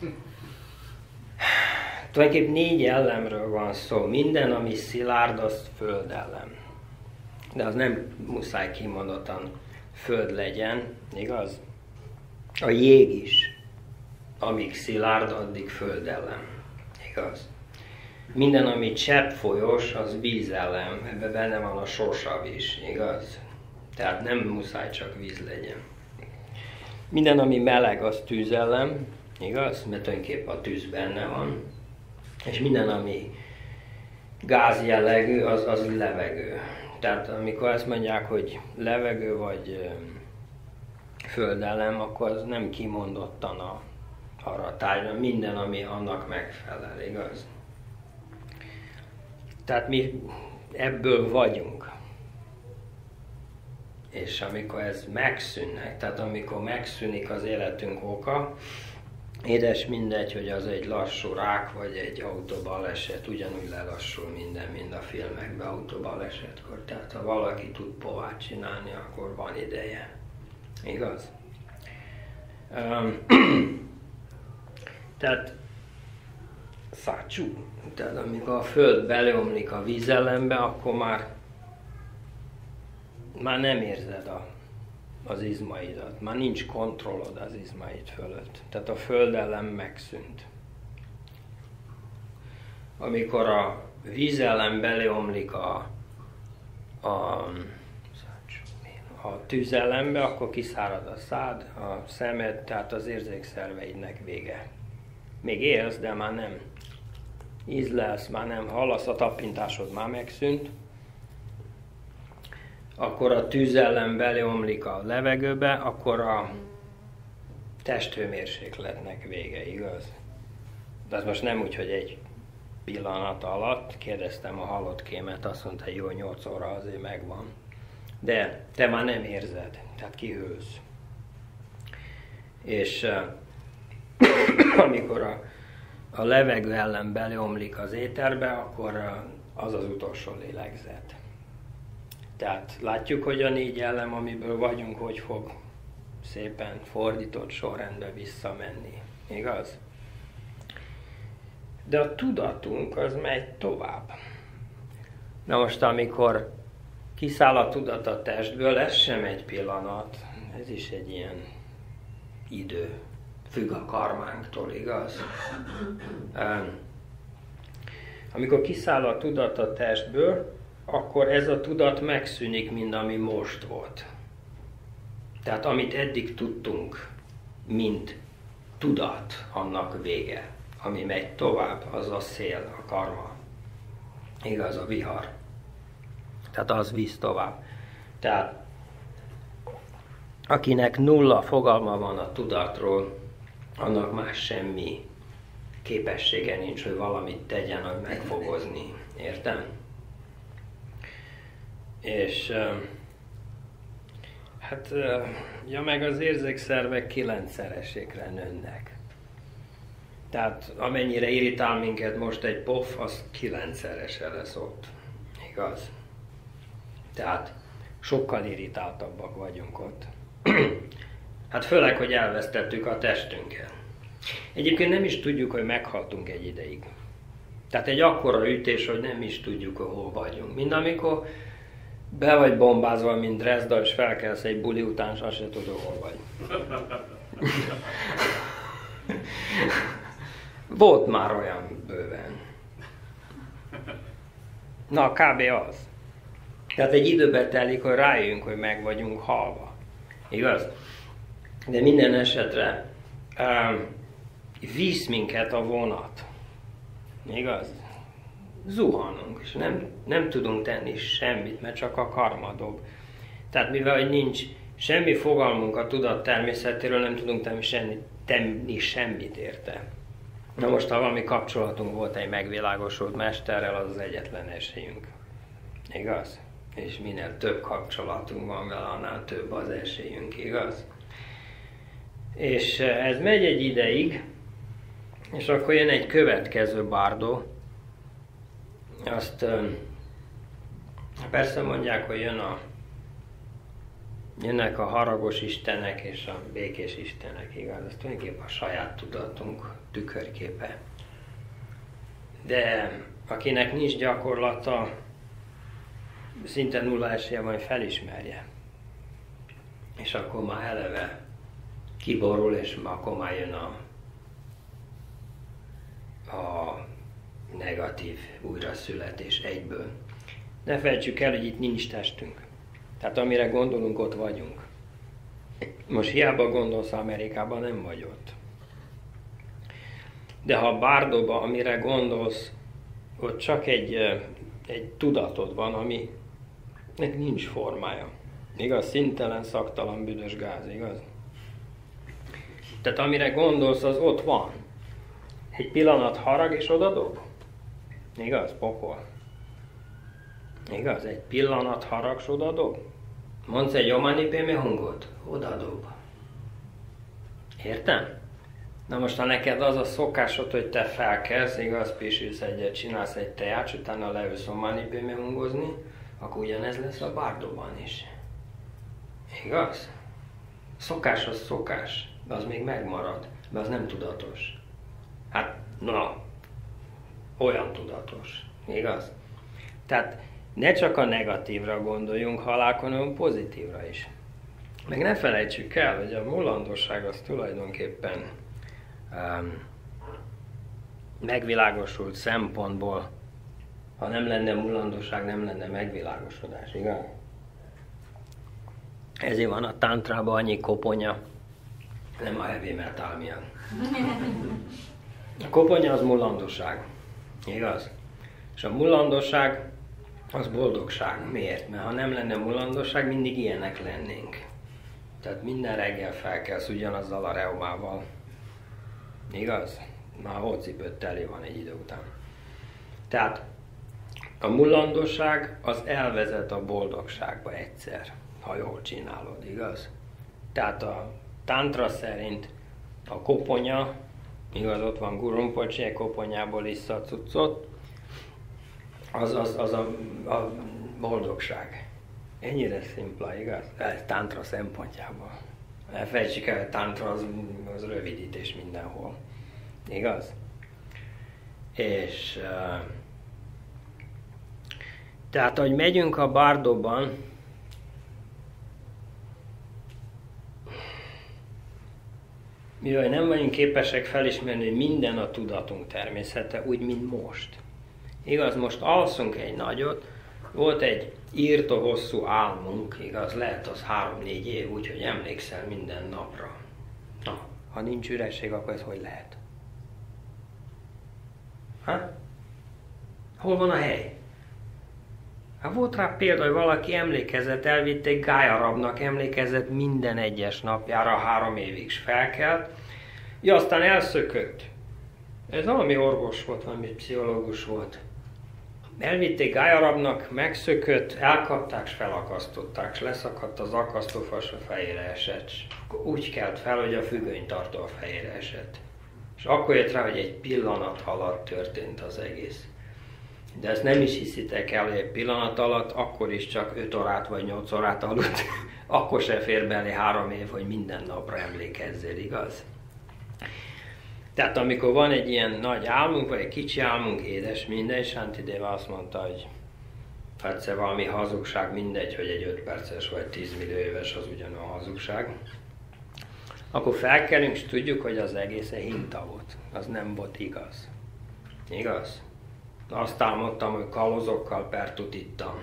Tulajdonképpen 4 ellemről van szó. Minden, ami szilárd, az földellem. De az nem muszáj kimondottan föld legyen, igaz? A jég is, amíg szilárd, addig földellem, igaz? Minden, ami cseppfolyós, az vízellem, ebben benne van a sósav is, igaz? Tehát nem muszáj csak víz legyen. Minden, ami meleg, az tűzellem, igaz? Mert tulajdonképpen a tűz benne van. És minden, ami gáz jellegű, az levegő. Tehát amikor azt mondják, hogy levegő vagy földellem, akkor az nem kimondottan arra a tárgyra, minden, ami annak megfelel, igaz? Tehát mi ebből vagyunk. És amikor ez megszűnnek, tehát amikor megszűnik az életünk oka, édes mindegy, hogy az egy lassú rák, vagy egy autóbaleset, ugyanúgy lelassul minden, mind a filmekben autóbalesetkor. Tehát ha valaki tud povát csinálni, akkor van ideje. Igaz? Tehát szácsú. Tehát amikor a föld beleomlik a vízellembe, akkor már nem érzed az izmaidat, már nincs kontrollod az izmaid fölött. Tehát a földellem megszűnt. Amikor a vízellem beleomlik a tűzellembe, akkor kiszárad a szád, a szemed, tehát az érzékszerveidnek vége. Még élsz, de már nem ízlelsz, már nem hallasz, a tapintásod már megszűnt. Akkor a tűzellem beleomlik a levegőbe, akkor a testhőmérsékletnek vége, igaz? De ez most nem úgy, hogy egy pillanat alatt, kérdeztem a halott kémet, azt mondta, hogy jó, 8 óra azért megvan. De te már nem érzed, tehát kihűlsz. És amikor a levegő ellen beleomlik az éterbe, akkor az az utolsó lélegzet. Tehát látjuk, hogy a 4 ellem, amiből vagyunk, hogy fog szépen fordított sorrendbe visszamenni. Igaz? De a tudatunk az megy tovább. Na most, amikor kiszáll a tudat a testből, ez sem egy pillanat, ez is egy ilyen idő. Függ a karmánktól, igaz? Amikor kiszáll a tudat a testből, akkor ez a tudat megszűnik, mint ami most volt. Tehát amit eddig tudtunk, mint tudat, annak vége. Ami megy tovább, az a szél, a karma. Igaz, a vihar. Tehát az visz tovább. Tehát akinek nulla fogalma van a tudatról, annak más semmi képessége nincs, hogy valamit tegyen, hogy megfogozni. Értem? És ja, meg az érzékszervek 9-szeresékre nőnek. Tehát amennyire irritál minket most egy pof, az 9-szerese lesz ott. Igaz? Tehát sokkal irritáltabbak vagyunk ott. Hát főleg, hogy elvesztettük a testünket. Egyébként nem is tudjuk, hogy meghaltunk egy ideig. Tehát egy akkora ütés, hogy nem is tudjuk, hogy hol vagyunk. Mind amikor be vagy bombázva, mint Dresda, és felkelsz egy buli után, és azt se tudod, hol vagy. Volt már olyan bőven. Na, kb. Az. Tehát egy időbe telik, hogy rájöjjünk, hogy meg vagyunk halva. Igaz? De minden esetre visz minket a vonat. Igaz? Zuhanunk, és nem tudunk tenni semmit, mert csak a karma dob. Tehát mivel hogy nincs semmi fogalmunk a tudat természetéről, nem tudunk tenni semmit érte. Na most, ha valami kapcsolatunk volt egy megvilágosult mesterrel, az az egyetlen esélyünk. Igaz? És minél több kapcsolatunk van vele, annál több az esélyünk, igaz? És ez megy egy ideig, és akkor jön egy következő bárdó. Azt persze mondják, hogy jön Jönnek a haragos istenek és a békés istenek, igaz? Ez tulajdonképpen a saját tudatunk tükörképe. De akinek nincs gyakorlata, szinte nulla esélye van, hogy felismerje. És akkor már eleve kiborul, és akkor már jön a negatív újraszületés egyből. Ne felejtsük el, hogy itt nincs testünk. Tehát amire gondolunk, ott vagyunk. Most hiába gondolsz Amerikában, nem vagy ott. De ha Bárdóba, amire gondolsz, ott csak egy tudatod van, aminek nincs formája. Igaz? Szintelen, szaktalan, büdös gáz, igaz? Tehát amire gondolsz, az ott van. Egy pillanat harag, és oda dob. Igaz? Pokol. Igaz? Egy pillanat harag, és oda dob. Mondsz egy omanipéme hungot? Oda dob. Értem? Na most, ha neked az a szokásod, hogy te felkelsz, igaz, pisülsz egyet, csinálsz egy teát, utána leülsz omanipéme hungozni, akkor ugyanez lesz a Bárdóban is. Igaz? Szokás az szokás, de az még megmarad, de az nem tudatos. Hát, na, olyan tudatos, igaz? Tehát ne csak a negatívra gondoljunk halálkon, hanem pozitívra is. Meg ne felejtsük el, hogy a mulandóság az tulajdonképpen megvilágosult szempontból, ha nem lenne mulandóság, nem lenne megvilágosodás, igaz? Ezért van a tántrában annyi koponya, nem a heavy metal miatt. A koponya az mulandóság, igaz? És a mulandóság az boldogság. Miért? Mert ha nem lenne mulandóság, mindig ilyenek lennénk. Tehát minden reggel felkelsz ugyanazzal a reumával. Igaz? Már a hócipőt teli van egy idő után. Tehát a mulandóság az elvezet a boldogságba egyszer, ha jól csinálod, igaz? Tehát a tántra szerint a koponya, igaz, ott van Guru Rinpoche, egy koponyából iszza a cuccot, az a boldogság. Ennyire szimpla, igaz? Ez tántra szempontjából. Ne felejtsük el, hogy tántra az rövidítés mindenhol. Igaz? És tehát, ahogy megyünk a Bárdóban, mivel nem vagyunk képesek felismerni, hogy minden a tudatunk természete, úgy, mint most. Igaz, most alszunk egy nagyot, volt egy írtó hosszú álmunk, igaz, lehet az 3-4 év, úgyhogy emlékszel minden napra. Na, ha nincs üresség, akkor ez hogy lehet? Ha? Hol van a hely? Hát volt rá példa, hogy valaki emlékezett, elvitték Gályarabnak, emlékezett minden egyes napjára, 3 évig is felkelt, ja, aztán elszökött. Ez valami orvos volt, valami pszichológus volt. Elvitték Gályarabnak, megszökött, elkapták, és felakasztották, és leszakadt az akasztófas, a fejére esett. Úgy kelt fel, hogy a függönytartó a fejére esett. És akkor jött rá, hogy egy pillanat alatt történt az egész. De ezt nem is hiszitek el, hogy egy pillanat alatt, akkor is csak 5 órát vagy 8 órát aludt, akkor se fér belé 3 év, hogy minden napra emlékezzél, igaz? Tehát amikor van egy ilyen nagy álmunk, vagy egy kicsi álmunk, édes minden, Shantideva azt mondta, hogy egyszer valami hazugság, mindegy, hogy egy 5 perces vagy 10 millió éves, az ugyanolyan hazugság. Akkor felkelünk, és tudjuk, hogy az egész egy hinta volt. Az nem volt igaz. Igaz? Azt álmodtam, hogy kalózokkal pertut ittam.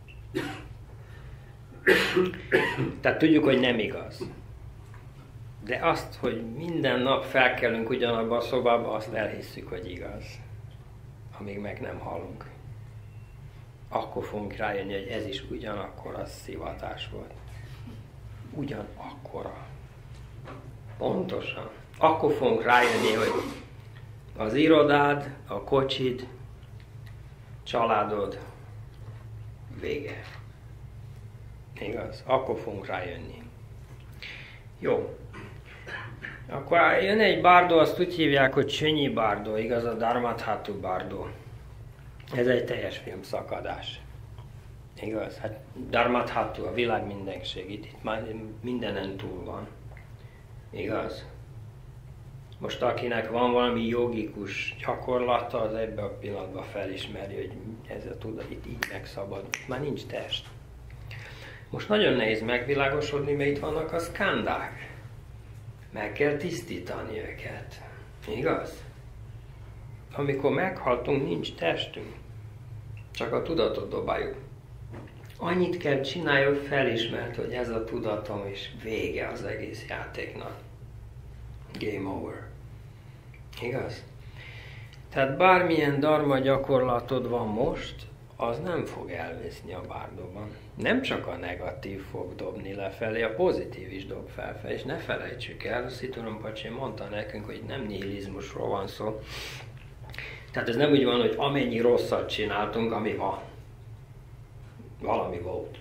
Tehát tudjuk, hogy nem igaz. De azt, hogy minden nap felkelünk ugyanabba a szobába, azt elhisszük, hogy igaz. Amíg meg nem halunk. Akkor fogunk rájönni, hogy ez is ugyanakkora szivatás volt. Ugyanakkora. Pontosan. Akkor fogunk rájönni, hogy az irodád, a kocsid, családod vége. Igaz? Akkor fogunk rájönni. Jó. Akkor jön egy bárdó, azt úgy hívják, hogy Csönyi bárdó, igaz? A Dharmadhatu bárdó. Ez egy teljes filmszakadás. Igaz? Hát Dharmadhatu, a világ mindenség, itt már mindenen túl van. Igaz? Most akinek van valami jogikus gyakorlata, az ebben a pillanatban felismeri, hogy ez a tudat itt így megszabadul. Már nincs test. Most nagyon nehéz megvilágosodni, mert itt vannak a skandák. Meg kell tisztítani őket. Igaz? Amikor meghaltunk, nincs testünk. Csak a tudatot dobáljuk. Annyit kell csinálni, hogy felismert, hogy ez a tudatom, és vége az egész játéknak. Game over. Igaz? Tehát bármilyen dharma gyakorlatod van most, az nem fog elvészni a bárdóban. Nem csak a negatív fog dobni lefelé, a pozitív is dob felfelé. És ne felejtsük el, Szittu Rinpoché mondta nekünk, hogy nem nihilizmusról van szó. Tehát ez nem úgy van, hogy amennyi rosszat csináltunk, ami van. Valami volt.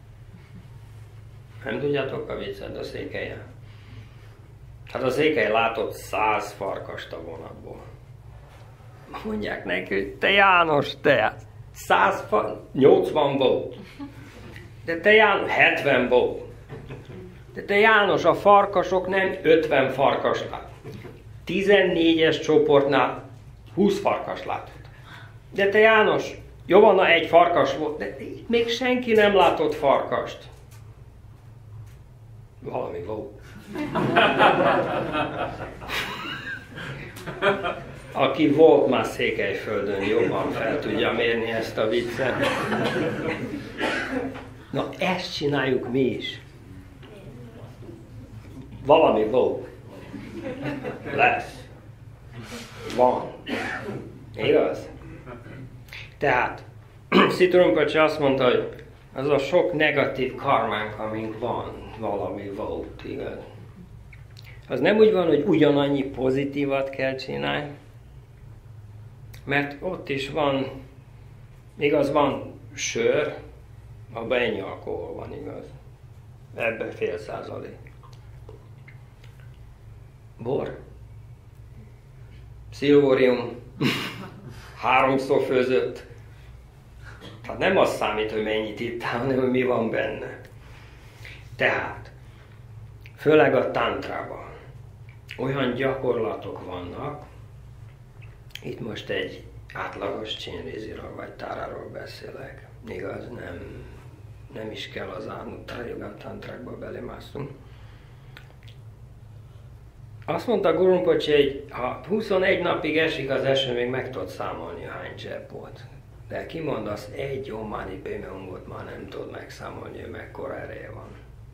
Nem tudjátok a viccet a székelyen? Hát a székely látott 100 farkast a vonatból. Mondják neki, hogy te János, te 80 volt. De te János, 70 volt. De te János, a farkasok nem 50 farkas lát. 14-es csoportnál 20 farkas látott. De te János, jó van, na egy farkas volt, de itt még senki nem látott farkast. Valami volt. Aki volt már Székelyföldön, jobban fel tudja mérni ezt a viccet. Na, ezt csináljuk mi is. Valami volt. Lesz. Van. Igaz? Tehát, Szittu Rinpoché azt mondta, hogy az a sok negatív karmánk, amink van, valami volt, igaz? Az nem úgy van, hogy ugyanannyi pozitívat kell csinálni, mert ott is van, igaz, van sör, abban ennyi alkohol van, igaz? Ebben fél százalék. Bor, szilvórium, 3-szor főzött. Tehát nem az számít, hogy mennyit ittál, hanem hogy mi van benne. Tehát, főleg a tantrában olyan gyakorlatok vannak, itt most egy átlagos csénréziről vagy táráról beszélek. Igaz, nem is kell az Ánutta tantrákba belemászunk. Azt mondta Guru Rinpoché, hogy ha 21 napig esik az eső, még meg tudod számolni, hány csepp volt. De kimondasz egy Ománi Pémeungot, már nem tudod megszámolni, hogy mekkora ereje van.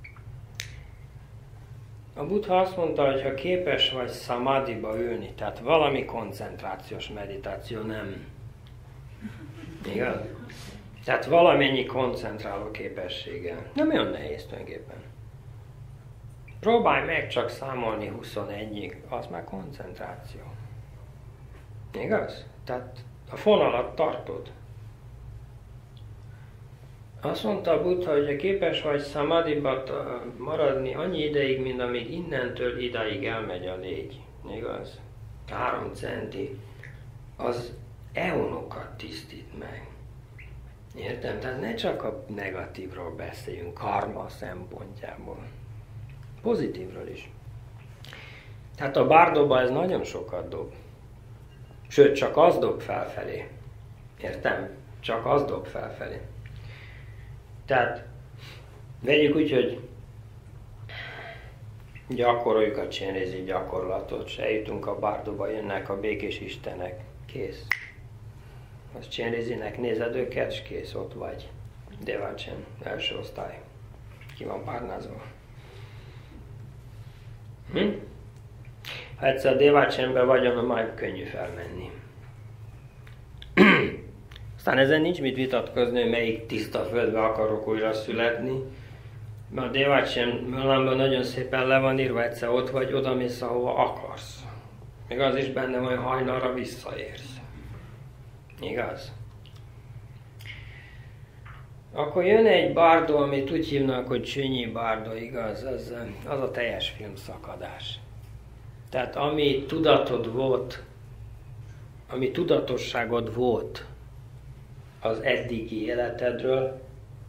A Buddha azt mondta, hogy ha képes vagy szamádiba ülni, tehát valami koncentrációs meditáció, nem. Igaz? Tehát valamennyi koncentráló képességgel. Nem olyan nehéz tulajdonképpen. Próbálj meg csak számolni 21-ig, az már koncentráció. Igaz? Tehát a fonalat tartod. Azt mondta a Buddha, hogy képes vagy szamádiba maradni annyi ideig, mint amíg innentől idáig elmegy a légy. Igaz? 3 centi. Az eonokat tisztít meg. Értem? Tehát ne csak a negatívról beszéljünk, karma szempontjából. Pozitívról is. Tehát a bárdóba ez nagyon sokat dob. Sőt, csak az dob felfelé. Értem? Csak az dob felfelé. Tehát vegyük úgy, hogy gyakoroljuk a csénrézi gyakorlatot, se eljutunk a bárdóba, jönnek a békés istenek. Kész. Az csénrézinek nézed őket, és kész, ott vagy. Devacsen, első osztály. Ki van párnázva. Ha egyszer Devacsenben vagy, akkor majd könnyű felmenni. Aztán ezen nincs mit vitatkozni, hogy melyik tiszta földbe akarok újra születni. Mert a Devacsen Mölánban nagyon szépen le van írva, egyszer ott vagy, oda mész, ahova akarsz. Még az is benne van, hogy hajnalra visszaérsz. Igaz? Akkor jön egy bárdó, amit úgy hívnak, hogy Csönyi bárdó, igaz? Az a teljes filmszakadás. Tehát ami tudatod volt, ami tudatosságod volt az eddigi életedről,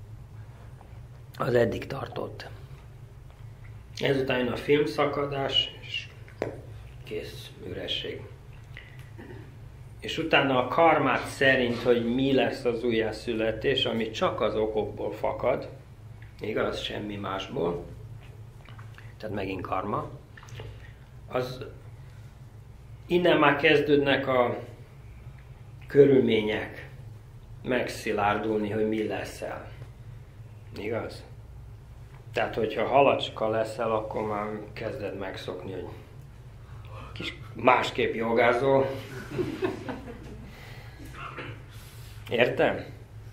az eddig tartott. Ezután jön a filmszakadás, és kész, üresség. És utána a karmát szerint, hogy mi lesz az újjászületés, ami csak az okokból fakad, igaz, semmi másból, tehát megint karma, az innen már kezdődnek a körülmények megszilárdulni, hogy mi leszel. Igaz? Tehát, hogyha halacska leszel, akkor már kezded megszokni, hogy kis másképp jogázol. Értem?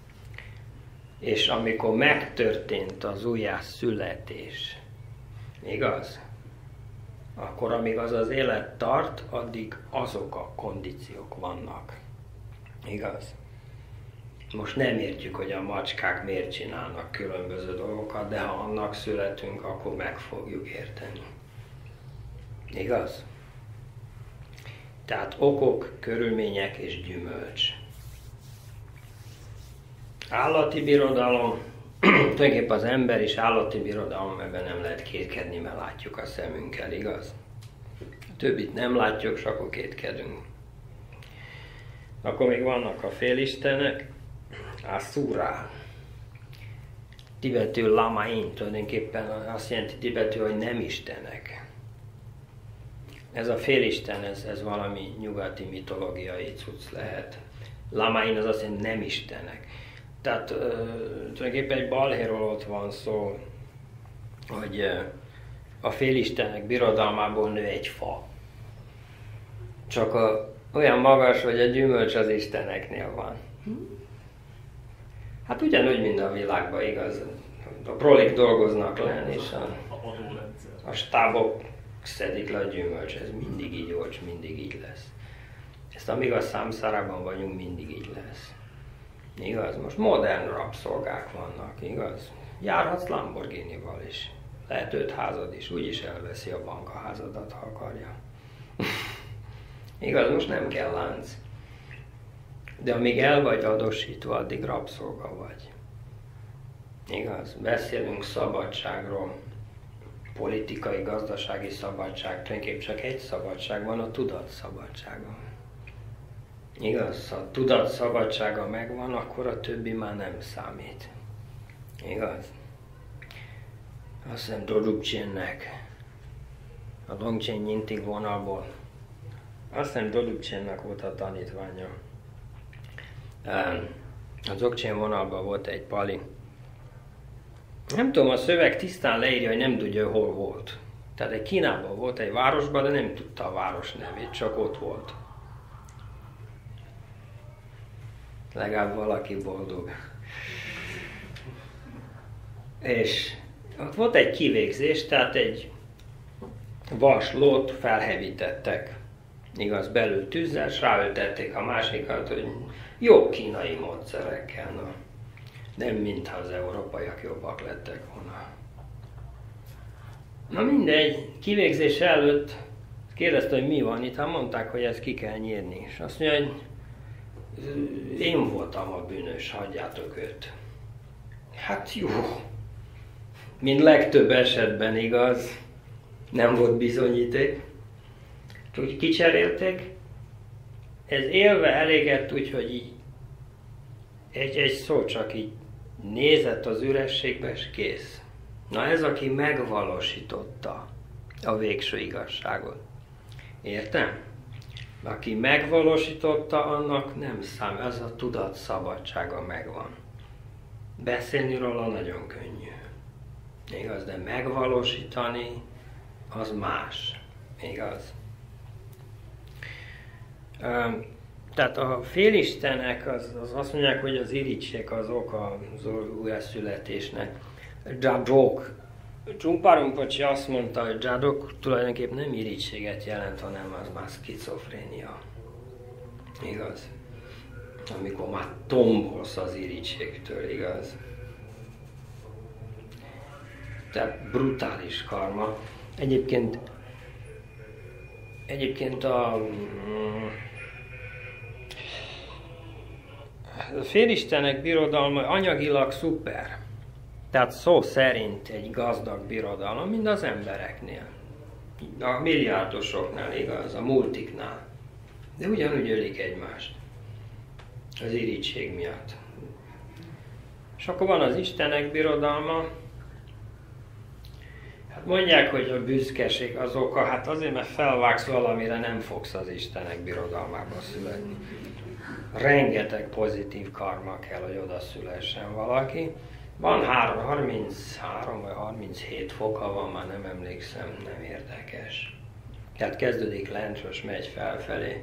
És amikor megtörtént az újjászületés, igaz? Akkor amíg az az élet tart, addig azok a kondíciók vannak. Igaz? Most nem értjük, hogy a macskák miért csinálnak különböző dolgokat, de ha annak születünk, akkor meg fogjuk érteni. Igaz? Tehát okok, körülmények és gyümölcs. Állati birodalom, tulajdonképpen az ember és állati birodalom, ebben nem lehet kétkedni, mert látjuk a szemünkkel, igaz? A többit nem látjuk, és akkor kétkedünk. Akkor még vannak a félistenek, Asura. Tibetül Lamain, tulajdonképpen azt jelenti tibetül, hogy nem istenek. Ez a félisten, ez valami nyugati mitológiai cucc lehet. Lamain az azt jelenti, nem istenek. Tehát tulajdonképpen egy balhéról ott van szó, hogy a félistenek birodalmából nő egy fa. Csak olyan magas, hogy a gyümölcs az isteneknél van. Hát ugyanúgy, mint a világban, igaz. A prolik dolgoznak lenn, és a stábok szedik le a gyümölcs. Ez mindig így volt, és mindig így lesz. Ezt amíg a számszárában vagyunk, mindig így lesz. Igaz? Most modern rabszolgák vannak, igaz? Járhatsz Lamborghinival is. Lehet 5 házad is, úgyis elveszi a bank a házadat, ha akarja. Igaz? Most nem kell lánc. De amíg el vagy adósítva, addig rabszolga vagy. Igaz? Beszélünk szabadságról. Politikai, gazdasági szabadság. Tulajdonképpen csak egy szabadság van, a tudatszabadsága. Igaz? Ha a tudatszabadsága megvan, akkor a többi már nem számít. Igaz? Azt hiszem Drobcsénnek, a Longchen Nyintig vonalból, azt hiszem Drobcsénnek volt a tanítványa. A Dzogchen vonalban volt egy pali. Nem tudom, a szöveg tisztán leírja, hogy nem tudja, hol volt. Tehát egy Kínában volt, egy városban, de nem tudta a város nevét, csak ott volt. Legalább valaki boldog. És ott volt egy kivégzés, tehát egy vaslót felhevítettek. Igaz, belül tűzzel, és ráültették a másikat, hogy jó kínai módszerekkel. Na. Nem mintha az európaiak jobbak lettek volna. Na mindegy, kivégzés előtt kérdezte, hogy mi van itt, hát mondták, hogy ezt ki kell nyírni. És azt mondja, hogy én voltam a bűnös, hagyjátok őt. Hát jó. Mint legtöbb esetben, igaz, nem volt bizonyíték. Úgy kicserélték. Ez élve elégett, úgyhogy így egy szó csak így nézett az ürességbe, és kész. Na ez, aki megvalósította a végső igazságot. Értem? Aki megvalósította, annak nem számít, ez a tudat szabadsága megvan. Beszélni róla nagyon könnyű. Igaz, de megvalósítani az más. Igaz? Tehát a félistenek az azt mondják, hogy az irigység az oka az újjászületésnek. Jadok. Trungpa Rinpoche azt mondta, hogy Jadok tulajdonképpen nem irigységet jelent, hanem az már szkizofrénia. Igaz? Amikor már tombolsz az irigységtől, igaz? Tehát brutális karma. Egyébként a félistenek birodalma anyagilag szuper. Tehát szó szerint egy gazdag birodalom, mint az embereknél. A milliárdosoknál igaz, a multiknál. De ugyanúgy ölik egymást. Az irigység miatt. És akkor van az Istenek birodalma. Hát mondják, hogy a büszkeség az oka, hát azért, mert felvágsz valamire, nem fogsz az Istenek birodalmába születni. Rengeteg pozitív karma kell, hogy oda szülessen valaki. Van 33 vagy 37 foka van, már nem emlékszem, nem érdekes. Tehát kezdődik lentről, megy felfelé.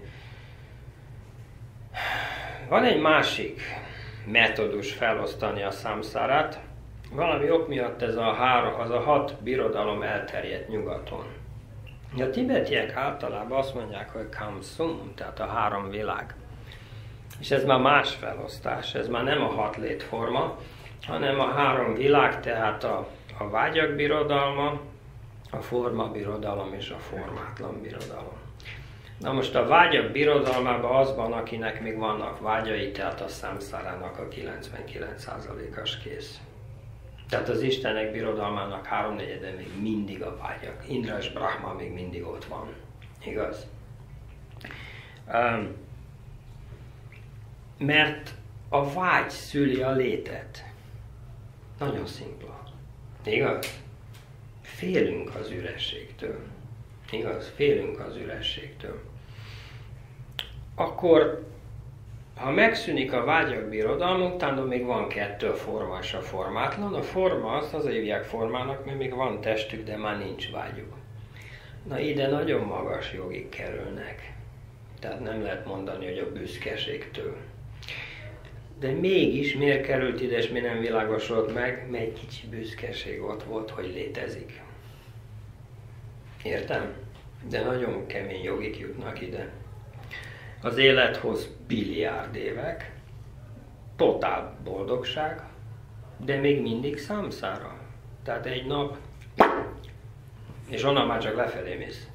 Van egy másik metódus felosztani a számszárát. Valami ok miatt az a 6 birodalom elterjedt nyugaton. A tibetiek általában azt mondják, hogy Kamsum, tehát a 3 világ. És ez már más felosztás, ez már nem a 6 létforma, hanem a 3 világ, tehát a vágyak birodalma, a forma birodalom és a formátlan birodalom. Na most a vágyak birodalmában az van, akinek még vannak vágyai, tehát a számszárának a 99%-as kész. Tehát az Istenek birodalmának 3/4 még mindig a vágyak. Indra és Brahma még mindig ott van. Igaz? Mert a vágy szüli a létet. Nagyon szimpla. Igaz? Félünk az ürességtől. Igaz? Félünk az ürességtől. Akkor, ha megszűnik a vágyak birodalma, utána még van 2, a forma és a formátlan. A forma azt hívják formának, mert még van testük, de már nincs vágyuk. Na ide nagyon magas jogig kerülnek. Tehát nem lehet mondani, hogy a büszkeségtől. De mégis miért került ide, és mi nem világosult meg, mert egy kicsi büszkeség ott volt, hogy létezik. Értem? De nagyon kemény jogik jutnak ide. Az élethoz billiárd évek, totál boldogság, de még mindig számszára. Tehát egy nap, és onnan már csak lefelé mész.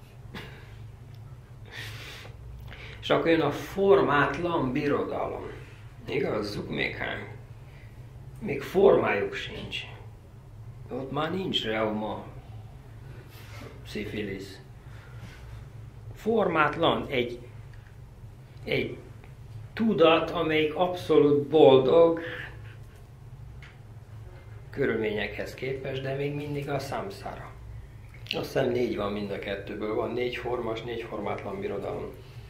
És akkor jön a formátlan birodalom. Igazzuk még hány. Még formájuk sincs. Ott már nincs reuma, szifilisz. Formátlan egy tudat, amelyik abszolút boldog körülményekhez képest, de még mindig a számszára. Azt hiszem 4 van mind a 2-ből. Van 4 formas, 4 formátlan birodalom.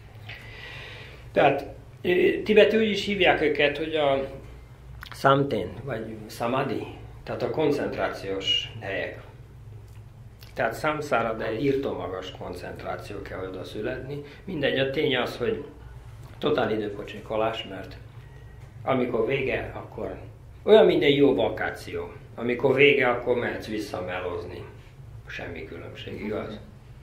Tehát Tibetül is hívják őket, hogy a samten, vagy samadhi, tehát a koncentrációs helyek. Tehát számszára, de írtó magas koncentráció kell oda születni. Mindegy, a tény az, hogy totál időpocsékolás, mert amikor vége, akkor olyan minden jó vakáció. Amikor vége, akkor mehetsz vissza melózni. Semmi különbség, igaz?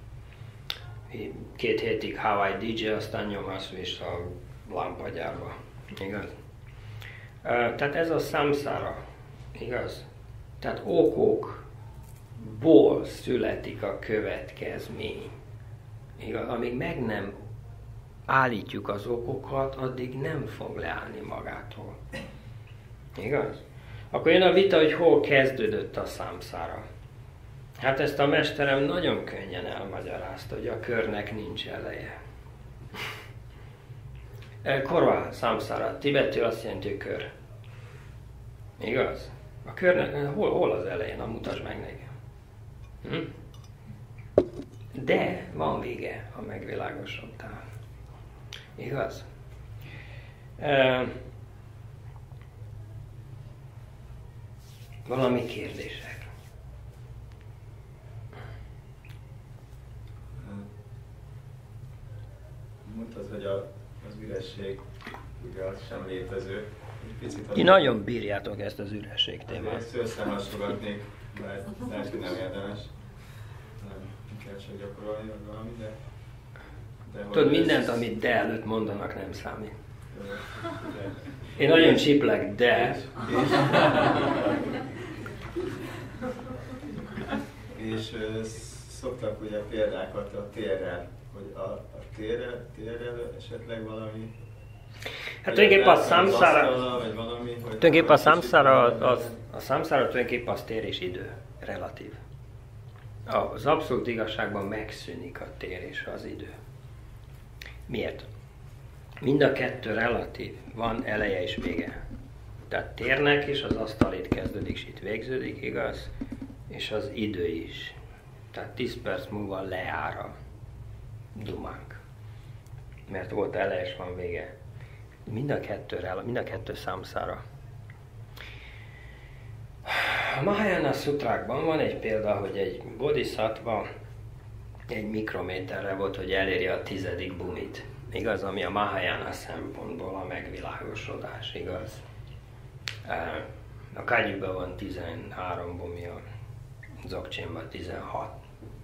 2 hétig Hawaii DJ, aztán nyomasz vissza a lámpagyárba. Igaz? Tehát ez a számszára. Igaz? Tehát okokból születik a következmény. Igaz? Amíg meg nem állítjuk az okokat, addig nem fog leállni magától. Igaz? Akkor jön a vita, hogy hol kezdődött a számszára. Hát ezt a mesterem nagyon könnyen elmagyarázta, hogy a körnek nincs eleje. Korva számszára, tibetül azt jelenti, hogy kör. Igaz? A körnek hol az elején? Na, mutasd meg nekem. De van vége, ha megvilágosodtál. Igaz? Valami kérdések? Mondtad, hogy az üresség ugye az sem létező. Picit Ti nagyon bírjátok ezt az üresség témát. Ezt összehasonlatnék, mert lehet, hogy nem érdemes. Nem kell csak gyakorolni, vagy valami, de tudod, mindent, amit de előtt mondanak, nem számít. Én nagyon csiplek, de... És szoktak ugye példákat a térrel, hogy a térrel esetleg valami... Hát tulajdonképpen a számszára... A számszára tulajdonképpen az tér és idő, relatív. Az abszolút igazságban megszűnik a tér és az idő. Miért? Mind a kettő relatív, van eleje és vége. Tehát térnek is az asztal itt kezdődik, és itt végződik, igaz? És az idő is. Tehát 10 perc múlva leáll a dumánk. Mert volt eleje és van vége. Mind a kettő számszára. A Mahayana szutrákban van egy példa, hogy egy bodhisattva egy mikrométerre volt, hogy eléri a 10. bumit. Igaz, ami a Mahayana szempontból a megvilágosodás, igaz? A Kagyuban van 13 bumi, a Dzogchenban 16.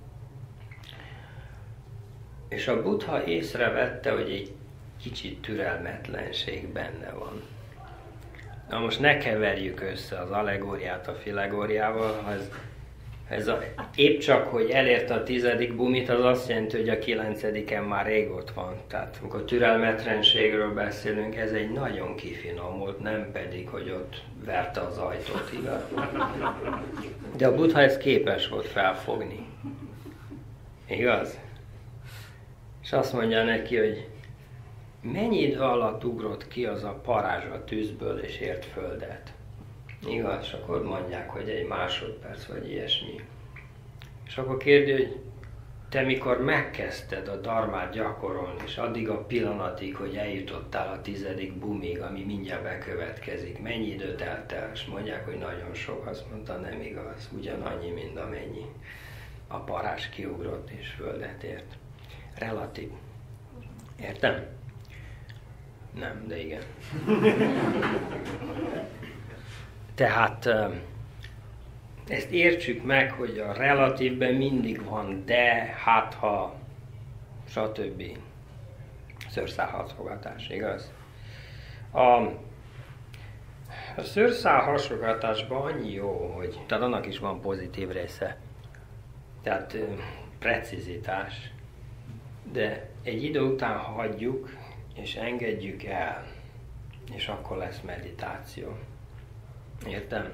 És a Buddha észrevette, hogy egy kicsit türelmetlenség benne van. Na most ne keverjük össze az allegóriát a filegóriával, épp csak, hogy elérte a 10. bumit, az azt jelenti, hogy a 9-en már rég ott van. Tehát amikor türelmetlenségről beszélünk, ez egy nagyon kifinomult, nem pedig, hogy ott verte az ajtót, igaz? De a Buddha ezt képes volt felfogni. Igaz? És azt mondja neki, hogy mennyi idő alatt ugrott ki az a parázs a tűzből és ért földet? Igaz? És akkor mondják, hogy egy másodperc vagy ilyesmi. És akkor kérdi, hogy te mikor megkezdted a dharmát gyakorolni, és addig a pillanatig, hogy eljutottál a 10. bumig, ami mindjárt bekövetkezik, mennyi időt eltelt? És mondják, hogy nagyon sok. Azt mondta, nem igaz, ugyanannyi, mint amennyi a parázs kiugrott és földet ért. Relatív. Értem? Nem, de igen. Tehát ezt értsük meg, hogy a relatívben mindig van de, hát ha, stb. Szőrszálhasogatás, igaz? A szőrszálhasogatásban annyi jó, hogy tehát annak is van pozitív része. Tehát precizitás. De egy idő után hagyjuk, és engedjük el, és akkor lesz meditáció. Értem?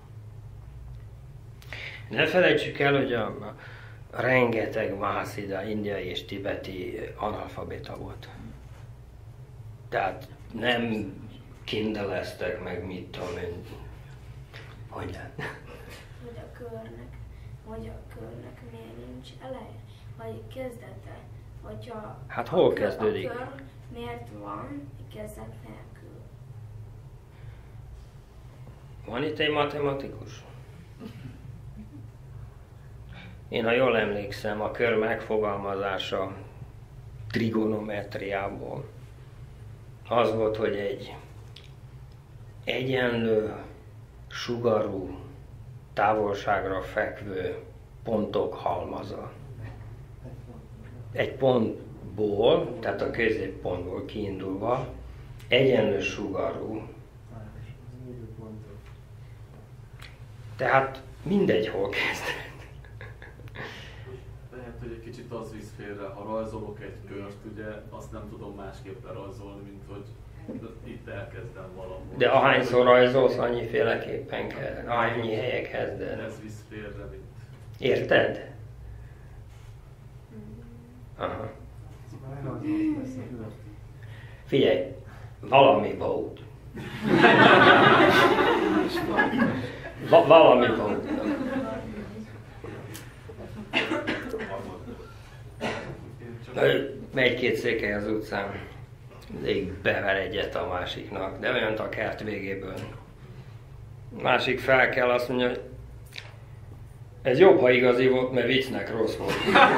Ne felejtsük el, hogy a rengeteg Mahasiddha, indiai és tibeti analfabéta volt. Tehát nem kindeleztek meg, mit tudom én. Hogyan? Hogy a körnek miért nincs eleje? Vagy kezdete? Hogyha hát hol kezdődik? A kör miért van kezdet nélkül? Van itt egy matematikus? Én, ha jól emlékszem, a kör megfogalmazása trigonometriából az volt, hogy egy egyenlő sugarú távolságra fekvő pontok halmaza. Egy pontból, tehát a középpontból kiindulva, egyenlő sugarú. Tehát mindegy, hol kezdett. Lehet, hogy egy kicsit az visz félre, ha rajzolok egy kört, ugye azt nem tudom másképpen rajzolni, mint hogy itt elkezdem valahol. De ahányszor rajzolsz, annyiféleképpen kell, annyi helye kezded. Ez visz félre, mint... Érted? Aha. Figyelj, valami volt. Valami volt. Megy két székely az utcán, így bever egyet a másiknak, de olyan a kert végéből. Másik fel kell, azt mondja, hogy ez jobb, ha igazi volt, mert viccnek rossz volt.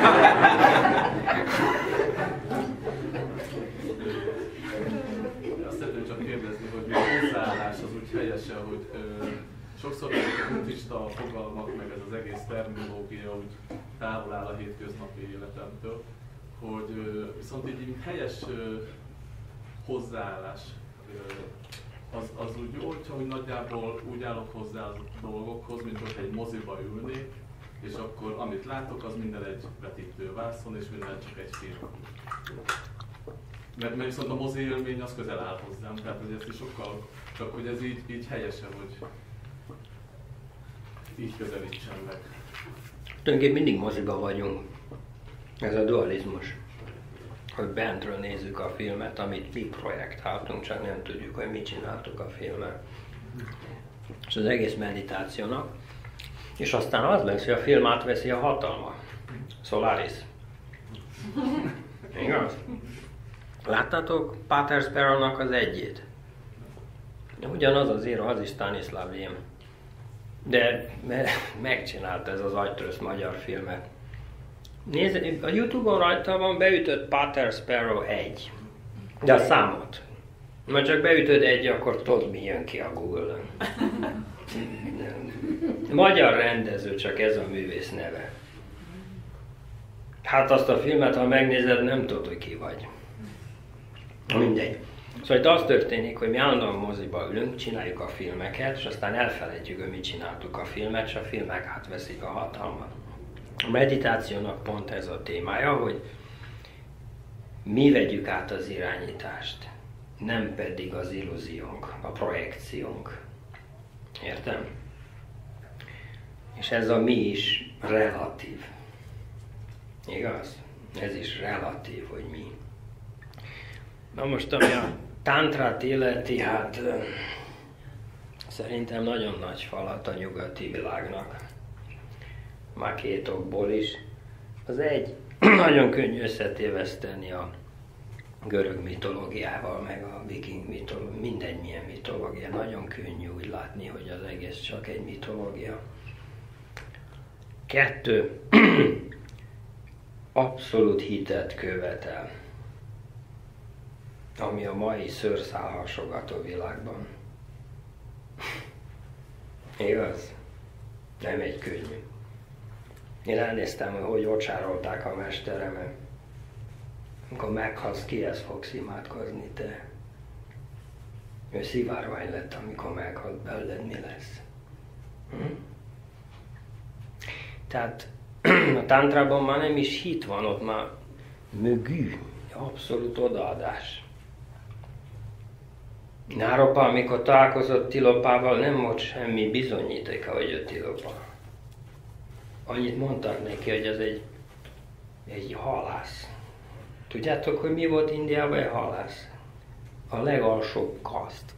Azt szeretném csak kérdezni, hogy a hozzáállás az úgy helyese, hogy sokszor a buddhista fogalmak, meg ez az egész terminológia úgy távol áll a hétköznapi életemtől, hogy viszont így helyes hozzáállás az úgy jó, hogyha úgy nagyjából úgy állok hozzá a dolgokhoz, mint hogy egy moziba ülnék, és akkor amit látok, az minden egy vetítővászon, és minden csak egy film. Mert viszont a mozi élmény az közel áll hozzám, tehát hogy ez is sokkal, csak hogy ez így helyese, hogy így közelítsen meg. Tulajdonképpen mindig moziba vagyunk. Ez a dualizmus. Hogy bentről nézzük a filmet, amit mi projektáltunk, csak nem tudjuk, hogy mit csináltuk a filmet. És az egész meditációnak. És aztán az lesz, hogy a film átveszi a hatalma. Solaris. Igaz? Láttátok Pater Sparrownak az egyét? Ugyanaz az író, az is Stanislav Lem. De megcsinálta ez az agytrösz magyar filmet. Nézd, a Youtube-on rajta van, beütött Pater Sparrow 1. De a számot. Mert csak beütöd 1, akkor tudod, mi jön ki a Google-on. Magyar rendező, csak ez a művész neve. Hát azt a filmet, ha megnézed, nem tudod, hogy ki vagy. Mindegy. Szóval itt az történik, hogy mi állandóan moziba ülünk, csináljuk a filmeket, és aztán elfelejtjük, hogy mit csináltuk a filmet, és a filmek átveszik a hatalmat. A meditációnak pont ez a témája, hogy mi vegyük át az irányítást, nem pedig az illúziónk, a projekciónk. Értem? És ez a mi is relatív. Igaz? Ez is relatív, hogy mi. Na most, ami a tántrát illeti, hát szerintem nagyon nagy falat a nyugati világnak. Már két okból is. Az egy, nagyon könnyű összetéveszteni a görög mitológiával, meg a viking mitológia, mindenmilyen mitológia. Nagyon könnyű úgy látni, hogy az egész csak egy mitológia. 2. Abszolút hitet követel, ami a mai szőrszálhasogató világban. Igaz? Nem egy könnyű. Én elnéztem, hogy ocsárolták a mesteremet. Amikor meghalsz, kihez fogsz imádkozni te? Ő szivárvány lett, amikor meghalt, belőled mi lesz? Tehát a tántrában már nem is hit van, ott már mögű, abszolút odaadás. Náropa, amikor találkozott Tilopával, nem volt semmi bizonyítéka, hogy ő Tilopa. Annyit mondtak neki, hogy ez egy halász. Tudjátok, hogy mi volt Indiában egy halász? A legalsóbb kaszt.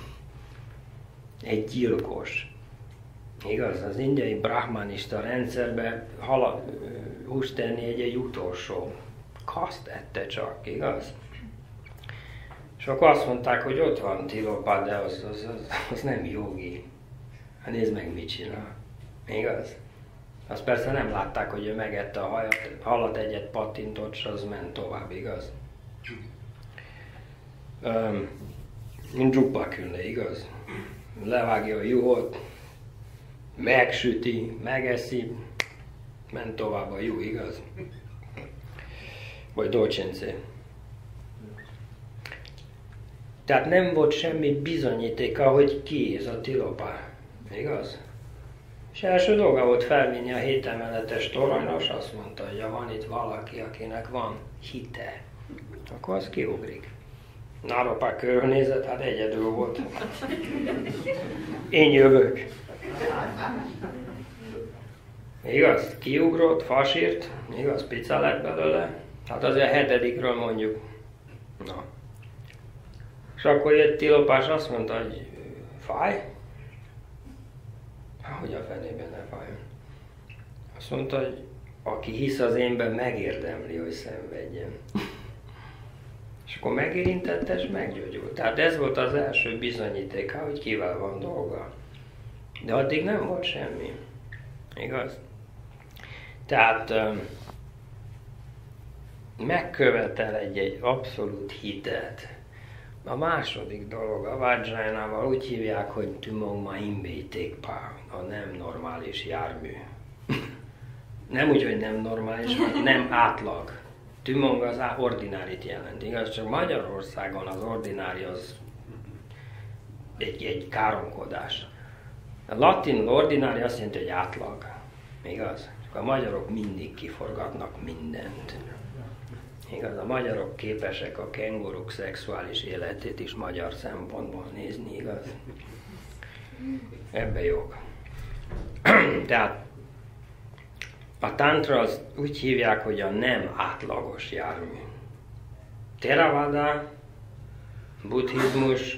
Egy gyilkos. Igaz, az indiai brahmanista rendszerben húst tenni egy utolsó kaszt ette csak, igaz? És akkor azt mondták, hogy ott van Tilopa, de az nem jogi. Hát nézd meg, mit csinál. Igaz? Azt persze nem látták, hogy ő megette a halat, egyet pattintott, és az ment tovább, igaz? Mint Drupakülne, igaz? Levágja a juhot, megsüti, megeszi, ment tovább a juh, igaz? Vagy Dolcence. Tehát nem volt semmi bizonyítéka, hogy ki ez a Tilopa, igaz? És első dolga volt felvinni a 7 emeletes toronyra, és azt mondta, hogy van itt valaki, akinek van hite, akkor az kiugrik. Náropa körülnézett, hát egyedül volt. Én jövök. Igaz? Kiugrott, fasírt, igaz? Pizza lett belőle. Hát azért a 7-ről mondjuk. Na. És akkor jött Tilopás, azt mondta, hogy fáj? Hogy a fenében ne fájjon. Azt mondta, hogy aki hisz az énben, megérdemli, hogy szenvedjen. És akkor megérintette, és meggyógyult. Tehát ez volt az első bizonyítéka, hogy kivel van dolga. De addig nem volt semmi. Igaz? Tehát megkövetel egy abszolút hitet. A második dolog, a Vajrayánával úgy hívják, hogy Tumong Mahimbe Tekpa, a nem normális jármű. Nem úgy, hogy nem normális, hanem nem átlag. Tumong az ordinárit jelent, igaz? Csak Magyarországon az ordinári az egy káromkodás. A latin ordinári azt jelenti, hogy átlag, igaz? Csak a magyarok mindig kiforgatnak mindent. Igaz, a magyarok képesek a kenguruk szexuális életét is magyar szempontból nézni, igaz? Ebbe jók. Tehát a tantra az úgy hívják, hogy a nem átlagos jármű. Theravada, buddhizmus,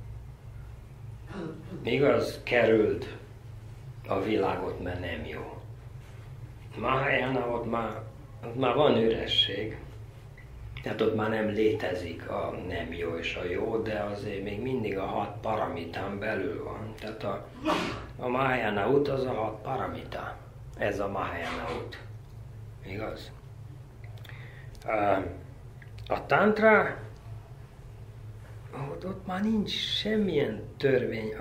igaz, került a világot, mert nem jó. Mahayana, ott már van üresség. Tehát ott már nem létezik a nem jó és a jó, de azért még mindig a 6 paramitán belül van. Tehát a Mahayana út az a 6 paramita. Ez a Mahayana út. Igaz? A tantra, ott már nincs semmilyen törvény.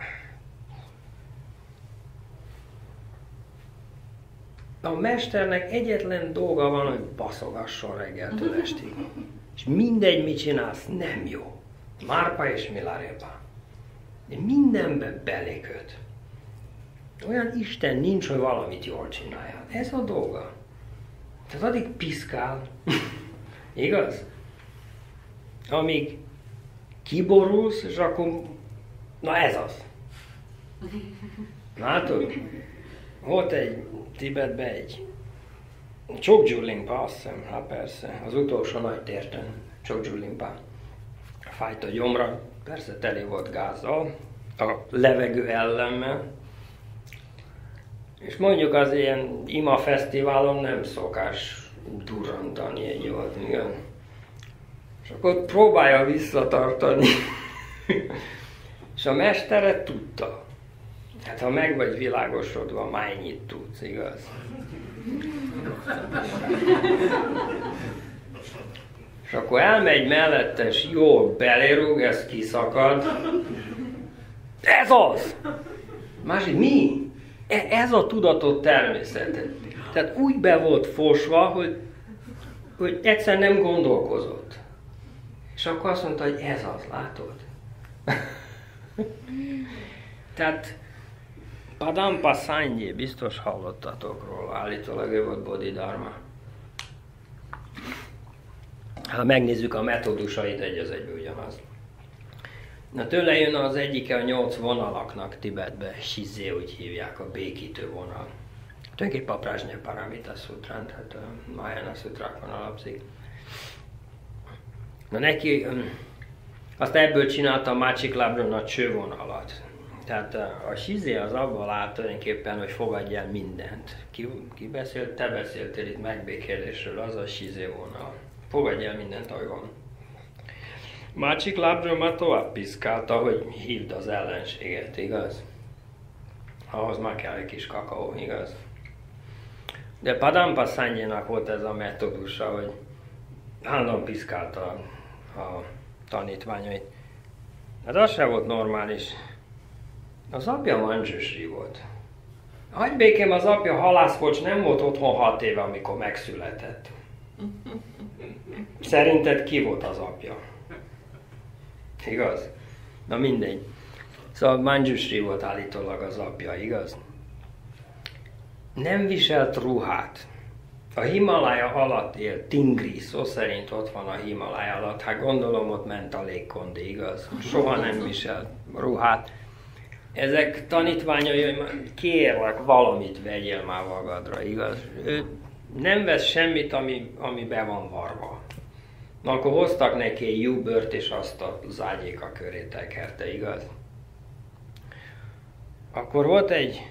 A mesternek egyetlen dolga van, hogy baszogasson reggeltől estig. És mindegy, mit csinálsz, nem jó. Márpa és Milarepa. Mindenben beléköt. Olyan Isten nincs, hogy valamit jól csinálja. Ez a dolga. Tehát addig piszkál. Igaz? Amíg kiborulsz, és akkor... Na ez az. Látod? Volt Tibetben egy Chokgyur Lingpa, azt hiszem, hát persze, az utolsó nagy térten Chokgyur Lingpa fájt a gyomra, persze teli volt gázzal, a levegő ellemmel, és mondjuk az ilyen ima fesztiválon nem szokás durrantani egy jót, igen. És akkor próbálja visszatartani, és a mestere tudta. Hát ha meg vagy világosodva, már ennyit tudsz, igaz? És akkor elmegy mellettes, jól belérúg, ez kiszakad. Ez az! Másik, mi? Ez a tudatot természete. Tehát úgy be volt fosva, hogy egyszer nem gondolkozott. És akkor azt mondta, hogy ez az, látod? Tehát Padampa Sangye, biztos hallottatok róla, állítólag ő volt Bodhidharma. Ha megnézzük a metódusait, egy az egyben ugyanaz. Na tőle jön az egyike a 8 vonalaknak Tibetbe, Shizé úgy hívják, a békítő vonal. Tulajdonképpen a Prajnaparamita Sutrán, tehát a Mahayana Sutrákon alapszik. Na neki, azt ebből csinálta a Machiklabron a csővonalat. Tehát a Shizé az abban lát tulajdonképpen, hogy fogadj el mindent. Ki beszélt? Te beszéltél itt megbékélésről, az a Shizé vonal. Fogadj el mindent, ahogy van. Machiklabron már tovább piszkálta, hogy hívd az ellenséget, igaz? Ahhoz már kell egy kis kakaó, igaz? De Padampa Sangye-nak volt ez a metódusa, hogy állandóan piszkálta a tanítványait. Hát az sem volt normális. Az apja Manjushri volt. Hagyj békém, az apja halász volt, nem volt otthon 6 éve, amikor megszületett. Szerinted ki volt az apja? Igaz? Na mindegy. Szóval Manjushri volt állítólag az apja, igaz? Nem viselt ruhát. A Himalája alatt él, Tingri, szó szerint ott van a Himalája alatt. Hát gondolom ott ment a légkondi, igaz? Soha nem viselt ruhát. Ezek tanítványai, hogy kérlek, valamit vegyél már magadra, igaz? Ő nem vesz semmit, ami be van varva. Na akkor hoztak neki egy júbört, és azt a zágyéka köré tekerte, igaz? Akkor volt egy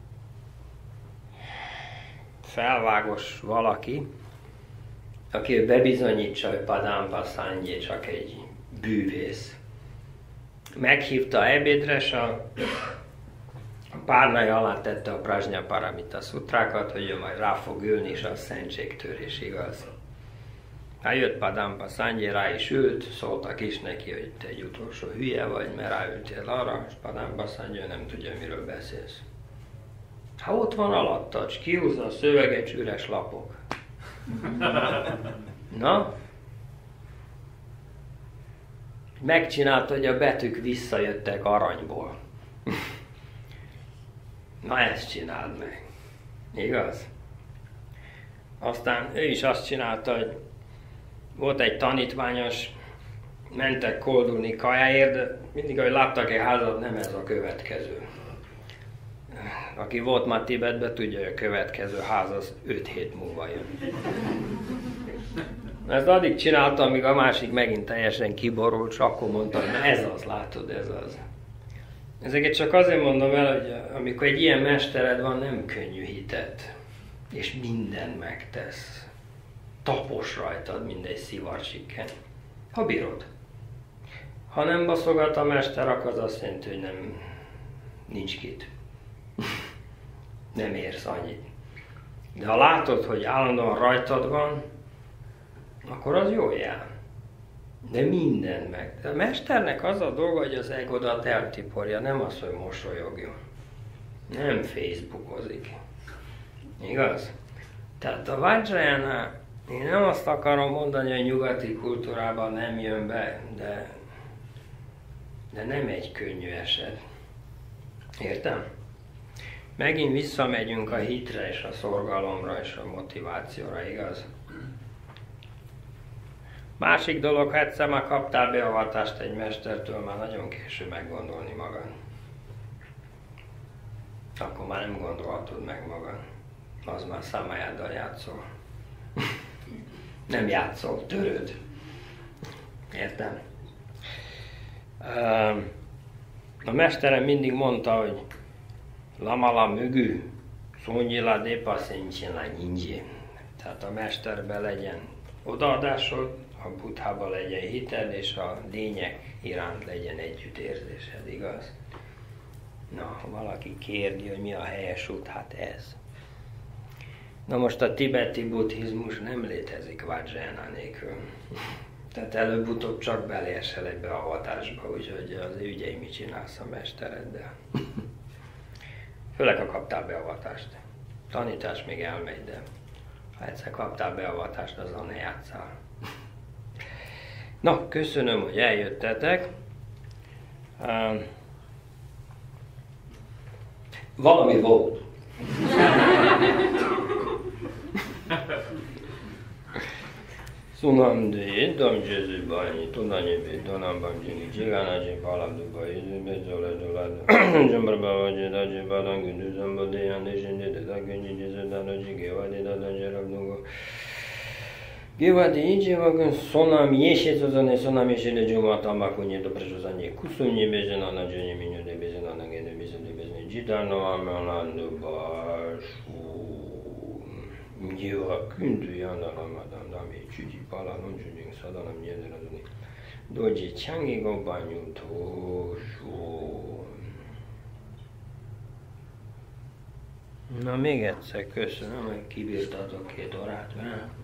felvágos valaki, aki bebizonyítsa, hogy Padampa Sangye csak egy bűvész. Meghívta ebédre, és a párnája alá tette a Prajnaparamita Sutrákat, hogy ő majd rá fog ülni, és a szentségtörés, igaz? Hát jött Padampa Sangye, rá is ült, szóltak is neki, hogy te egy utolsó hülye vagy, mert ráültél arra, és Padampa Sangye nem tudja, miről beszélsz. Hát ott van alattad, és kihúzza a szöveget, és üres lapok. Na? Megcsinálta, hogy a betűk visszajöttek aranyból. Na ezt csináld meg. Igaz? Aztán ő is azt csinálta, hogy volt egy tanítványos, mentek koldulni kajáért, de mindig, ahogy láttak egy házat, nem ez a következő. aki volt már Tibetben, tudja, hogy a következő ház az 5 hét múlva jön. Ezt addig csináltam, amíg a másik megint teljesen kiborult, és akkor mondtam, hogy na ez az, látod, ez az. Ezeket csak azért mondom el, hogy amikor egy ilyen mestered van, nem könnyű hitet, és mindent megtesz. Tapos rajtad mindegy szivarcsikken, ha bírod. Ha nem baszogat a mester, akkor az azt jelenti, hogy nincs kit. Nem érsz annyit. De ha látod, hogy állandóan rajtad van, akkor az jó jel. De mindent meg. A mesternek az a dolga, hogy az egodat eltiporja, nem az, hogy mosolyogjon. Nem Facebookozik. Igaz? Tehát a Vajrayana, én nem azt akarom mondani, hogy nyugati kultúrában nem jön be, de nem egy könnyű eset. Értem? Megint visszamegyünk a hitre és a szorgalomra és a motivációra, igaz? Másik dolog, ha egyszer már kaptál beavatást egy mestertől, már nagyon késő meggondolni magad. Akkor már nem gondolhatod meg magad. Az már számájáddal játszol. Nem játszol, töröd. Értem? A mesterem mindig mondta, hogy Lamala mögű, szónyila dépa szentjénlá nyingyi. Tehát a mesterben legyen odaadásod, a Buddhában legyen hited, és a lények iránt legyen együttérzésed, igaz? Na, ha valaki kérdi, hogy mi a helyes út, hát ez. Na most a tibeti buddhizmus nem létezik Vajrayana nélkül. Tehát előbb-utóbb csak beleesel egy beavatásba, úgyhogy az ügyei mit csinálsz a mestereddel. Főleg, ha kaptál beavatást. Tanítás még elmegy, de ha egyszer kaptál beavatást, azzal ne játsszál. Na, köszönöm, hogy eljöttetek. Valami volt. Sunamdi, Damjezi Bani, Tunanyi, Donambam, Jini, Jiganaji, Palamduba, Izube, Zola, Jambraba, Vajidaji, Badan, Gunduzamba, Deyan, Deshindi, Dedaganyi, Jezedanaji, Gevadi, Dadanjarabnugo. Gevadi, Ijivagun, Sonam, Yeshizozane, Sonam, Yeshide, Jumata, Makunyi, Dobrezozanye, Kusunyi, Bezen, Anajoni, Minyu, de Bezen, Anagene, Bezen, de Bezen, Jidano, Amelanduba, Nyiva kündű janalamadam, dami csügyi pala, noncsügyünk szadalam, nyederadoni. Dogyi csangi gobbányú tósó. Na még egyszer köszönöm, hogy kibírtatok 2 órát, mert